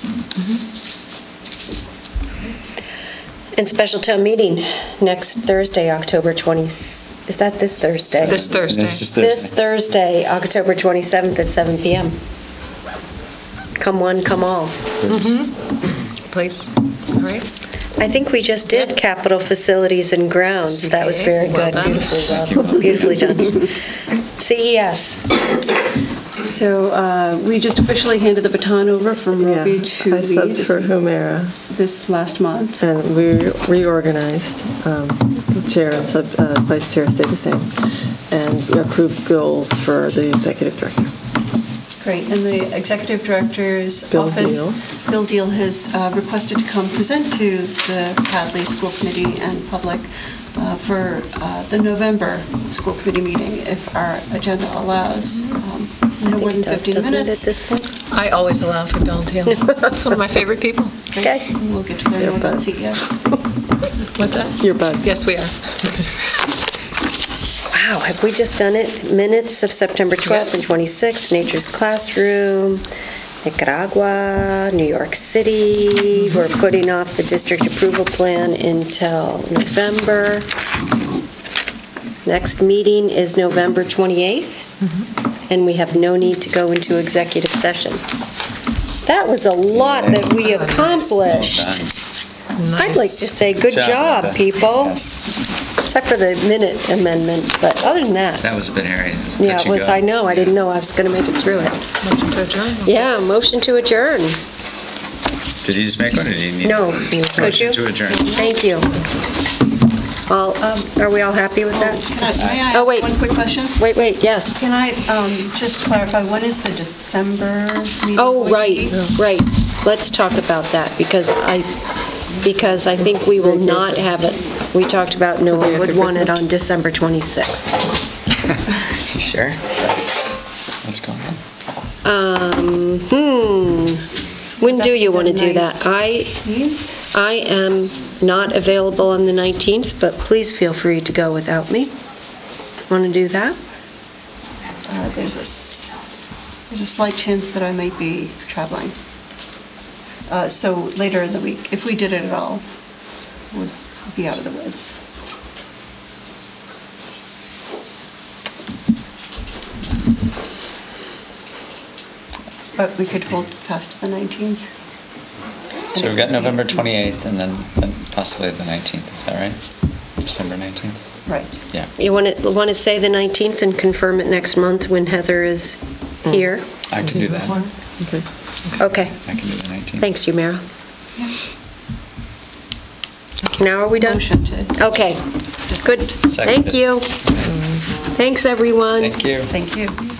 And special town meeting next Thursday, October twentieth, is that this Thursday? This Thursday. This is This Thursday, October twenty-seventh at seven p m Come one, come all. Please, all right. I think we just did capital facilities and grounds. That was very Well good. done. Beautifully well, beautifully done. C E S. So uh, we just officially handed the baton over from Roby to I subbed Lee for Humira, this last month. and we reorganized. Um, The chair and sub, uh, vice chair stayed the same, and we approved goals for the executive director. Great, and the executive director's Bill office, Deal. Bill Deal, has uh, requested to come present to the Hadley School Committee and public uh, for uh, the November school committee meeting, if our agenda allows. Um, I No think more it than does, fifteen doesn't it, minutes. at this point? I always allow for Bill Deal. It's one of my favorite people. Okay. We'll get to learn more about C E S. What's that? Your buds. Yes, we are. Wow, have we just done it? Minutes of September twelfth and Yes. twenty-sixth, Nature's Classroom, Nicaragua, New York City. We're putting off the district approval plan until November. Next meeting is November twenty-eighth, and we have no need to go into executive session. That was a lot that we accomplished. I'd like to say, good Good job, job, Linda. people. Yes. except for the minute amendment, but other than that. That was a bit hairy. It Yeah, touch it and was, go. I know, I didn't know I was going to make it through it. Motion to adjourn. Yeah, motion to adjourn. Did you just make one, or did you need? No, could you? Motion to adjourn. Thank you. All, um, are we all happy with that? Can I- May I Oh, ask wait. one quick question? Wait, wait, yes. Can I um, just clarify, when is the December meeting? Oh, going to right, be? right. Let's talk about that, because I, because I think we will not have it. We talked about no one would want it on December twenty-sixth. You sure? What's going on? Um, hmm, when do you want to do that? I, I am not available on the nineteenth, but please feel free to go without me. Want to do that? Uh, There's a, s- there's a slight chance that I might be traveling. Uh, So later in the week, if we did it at all, would be out of the woods. But we could hold past the nineteenth. So we've got November twenty-eighth and then then possibly the nineteenth, is that right? December nineteenth? Right. Yeah. You want to, want to say the nineteenth and confirm it next month when Heather is here? I can do that. Okay. I can do the nineteenth. Thanks, Humira. Now are we done? Motion to. Okay, good. Thank Seconded. you. Thanks, everyone. Thank you. Thank you.